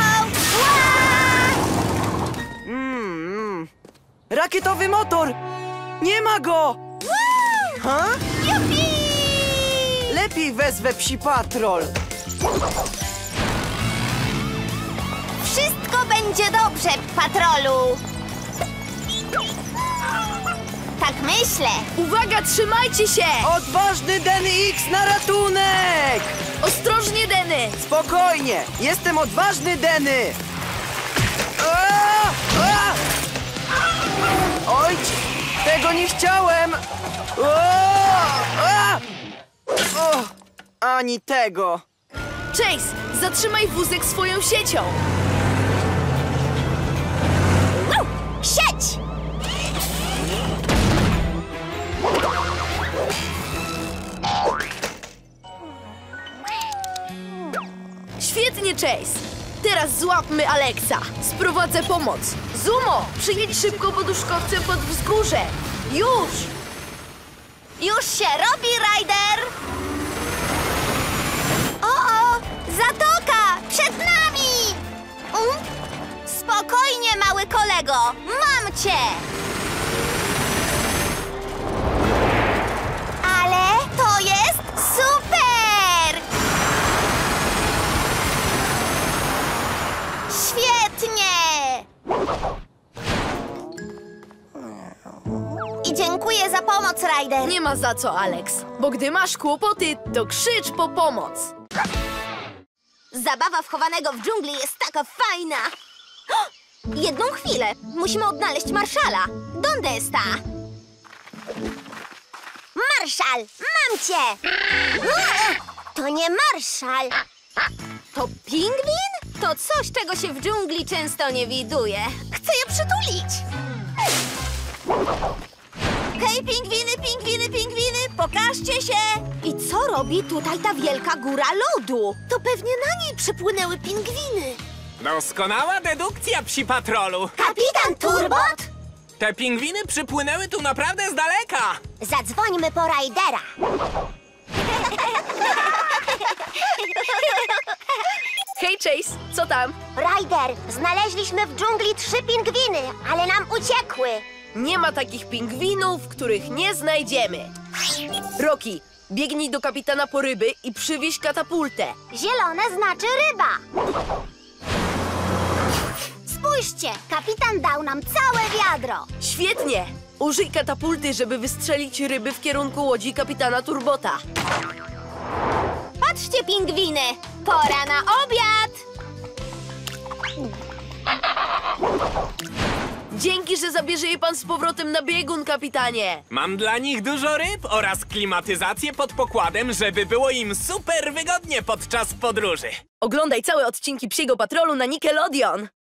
Rakietowy motor! Nie ma go! Ha? Jupi! Lepiej wezwę Psi Patrol. Wszystko będzie dobrze, patrolu! Tak myślę. Uwaga, trzymajcie się! Odważny Denny X na ratunek! Ostrożnie, Denny! Spokojnie! Jestem odważny Denny! Oj, tego nie chciałem! Ani tego! Chase, zatrzymaj wózek swoją siecią! Sieć! Świetnie, Chase! Teraz złapmy Alexa. Sprowadzę pomoc. Zumo, przyjedź szybko poduszkowcem pod wzgórze. Już! Już się robi, Ryder! O! Zatoka! Przed nami! Spokojnie, mały kolego! Mam cię! Ale to jest super! Dziękuję za pomoc, Ryder. Nie ma za co, Alex. Bo gdy masz kłopoty, to krzycz po pomoc. Zabawa wchowanego w dżungli jest taka fajna. O! Jedną chwilę. Musimy odnaleźć Marszala. Donde está? Marszal, mam cię! To nie Marszal. To pingwin? To coś, czego się w dżungli często nie widuje. Chcę je przytulić. Hej, pingwiny, pingwiny, pingwiny, pokażcie się! I co robi tutaj ta wielka góra lodu? To pewnie na niej przypłynęły pingwiny. Doskonała dedukcja, Psi Patrolu. Kapitan Turbot? Te pingwiny przypłynęły tu naprawdę z daleka. Zadzwońmy po Rydera. Hej, Chase, co tam? Ryder, znaleźliśmy w dżungli 3 pingwiny, ale nam uciekły. Nie ma takich pingwinów, których nie znajdziemy. Rocky, biegnij do kapitana po ryby i przywieź katapultę. Zielone znaczy ryba. Spójrzcie, kapitan dał nam całe wiadro. Świetnie! Użyj katapulty, żeby wystrzelić ryby w kierunku łodzi kapitana Turbota. Patrzcie, pingwiny, pora na obiad. Dzięki, że zabierze je pan z powrotem na biegun, kapitanie. Mam dla nich dużo ryb oraz klimatyzację pod pokładem, żeby było im super wygodnie podczas podróży. Oglądaj całe odcinki Psiego Patrolu na Nickelodeon.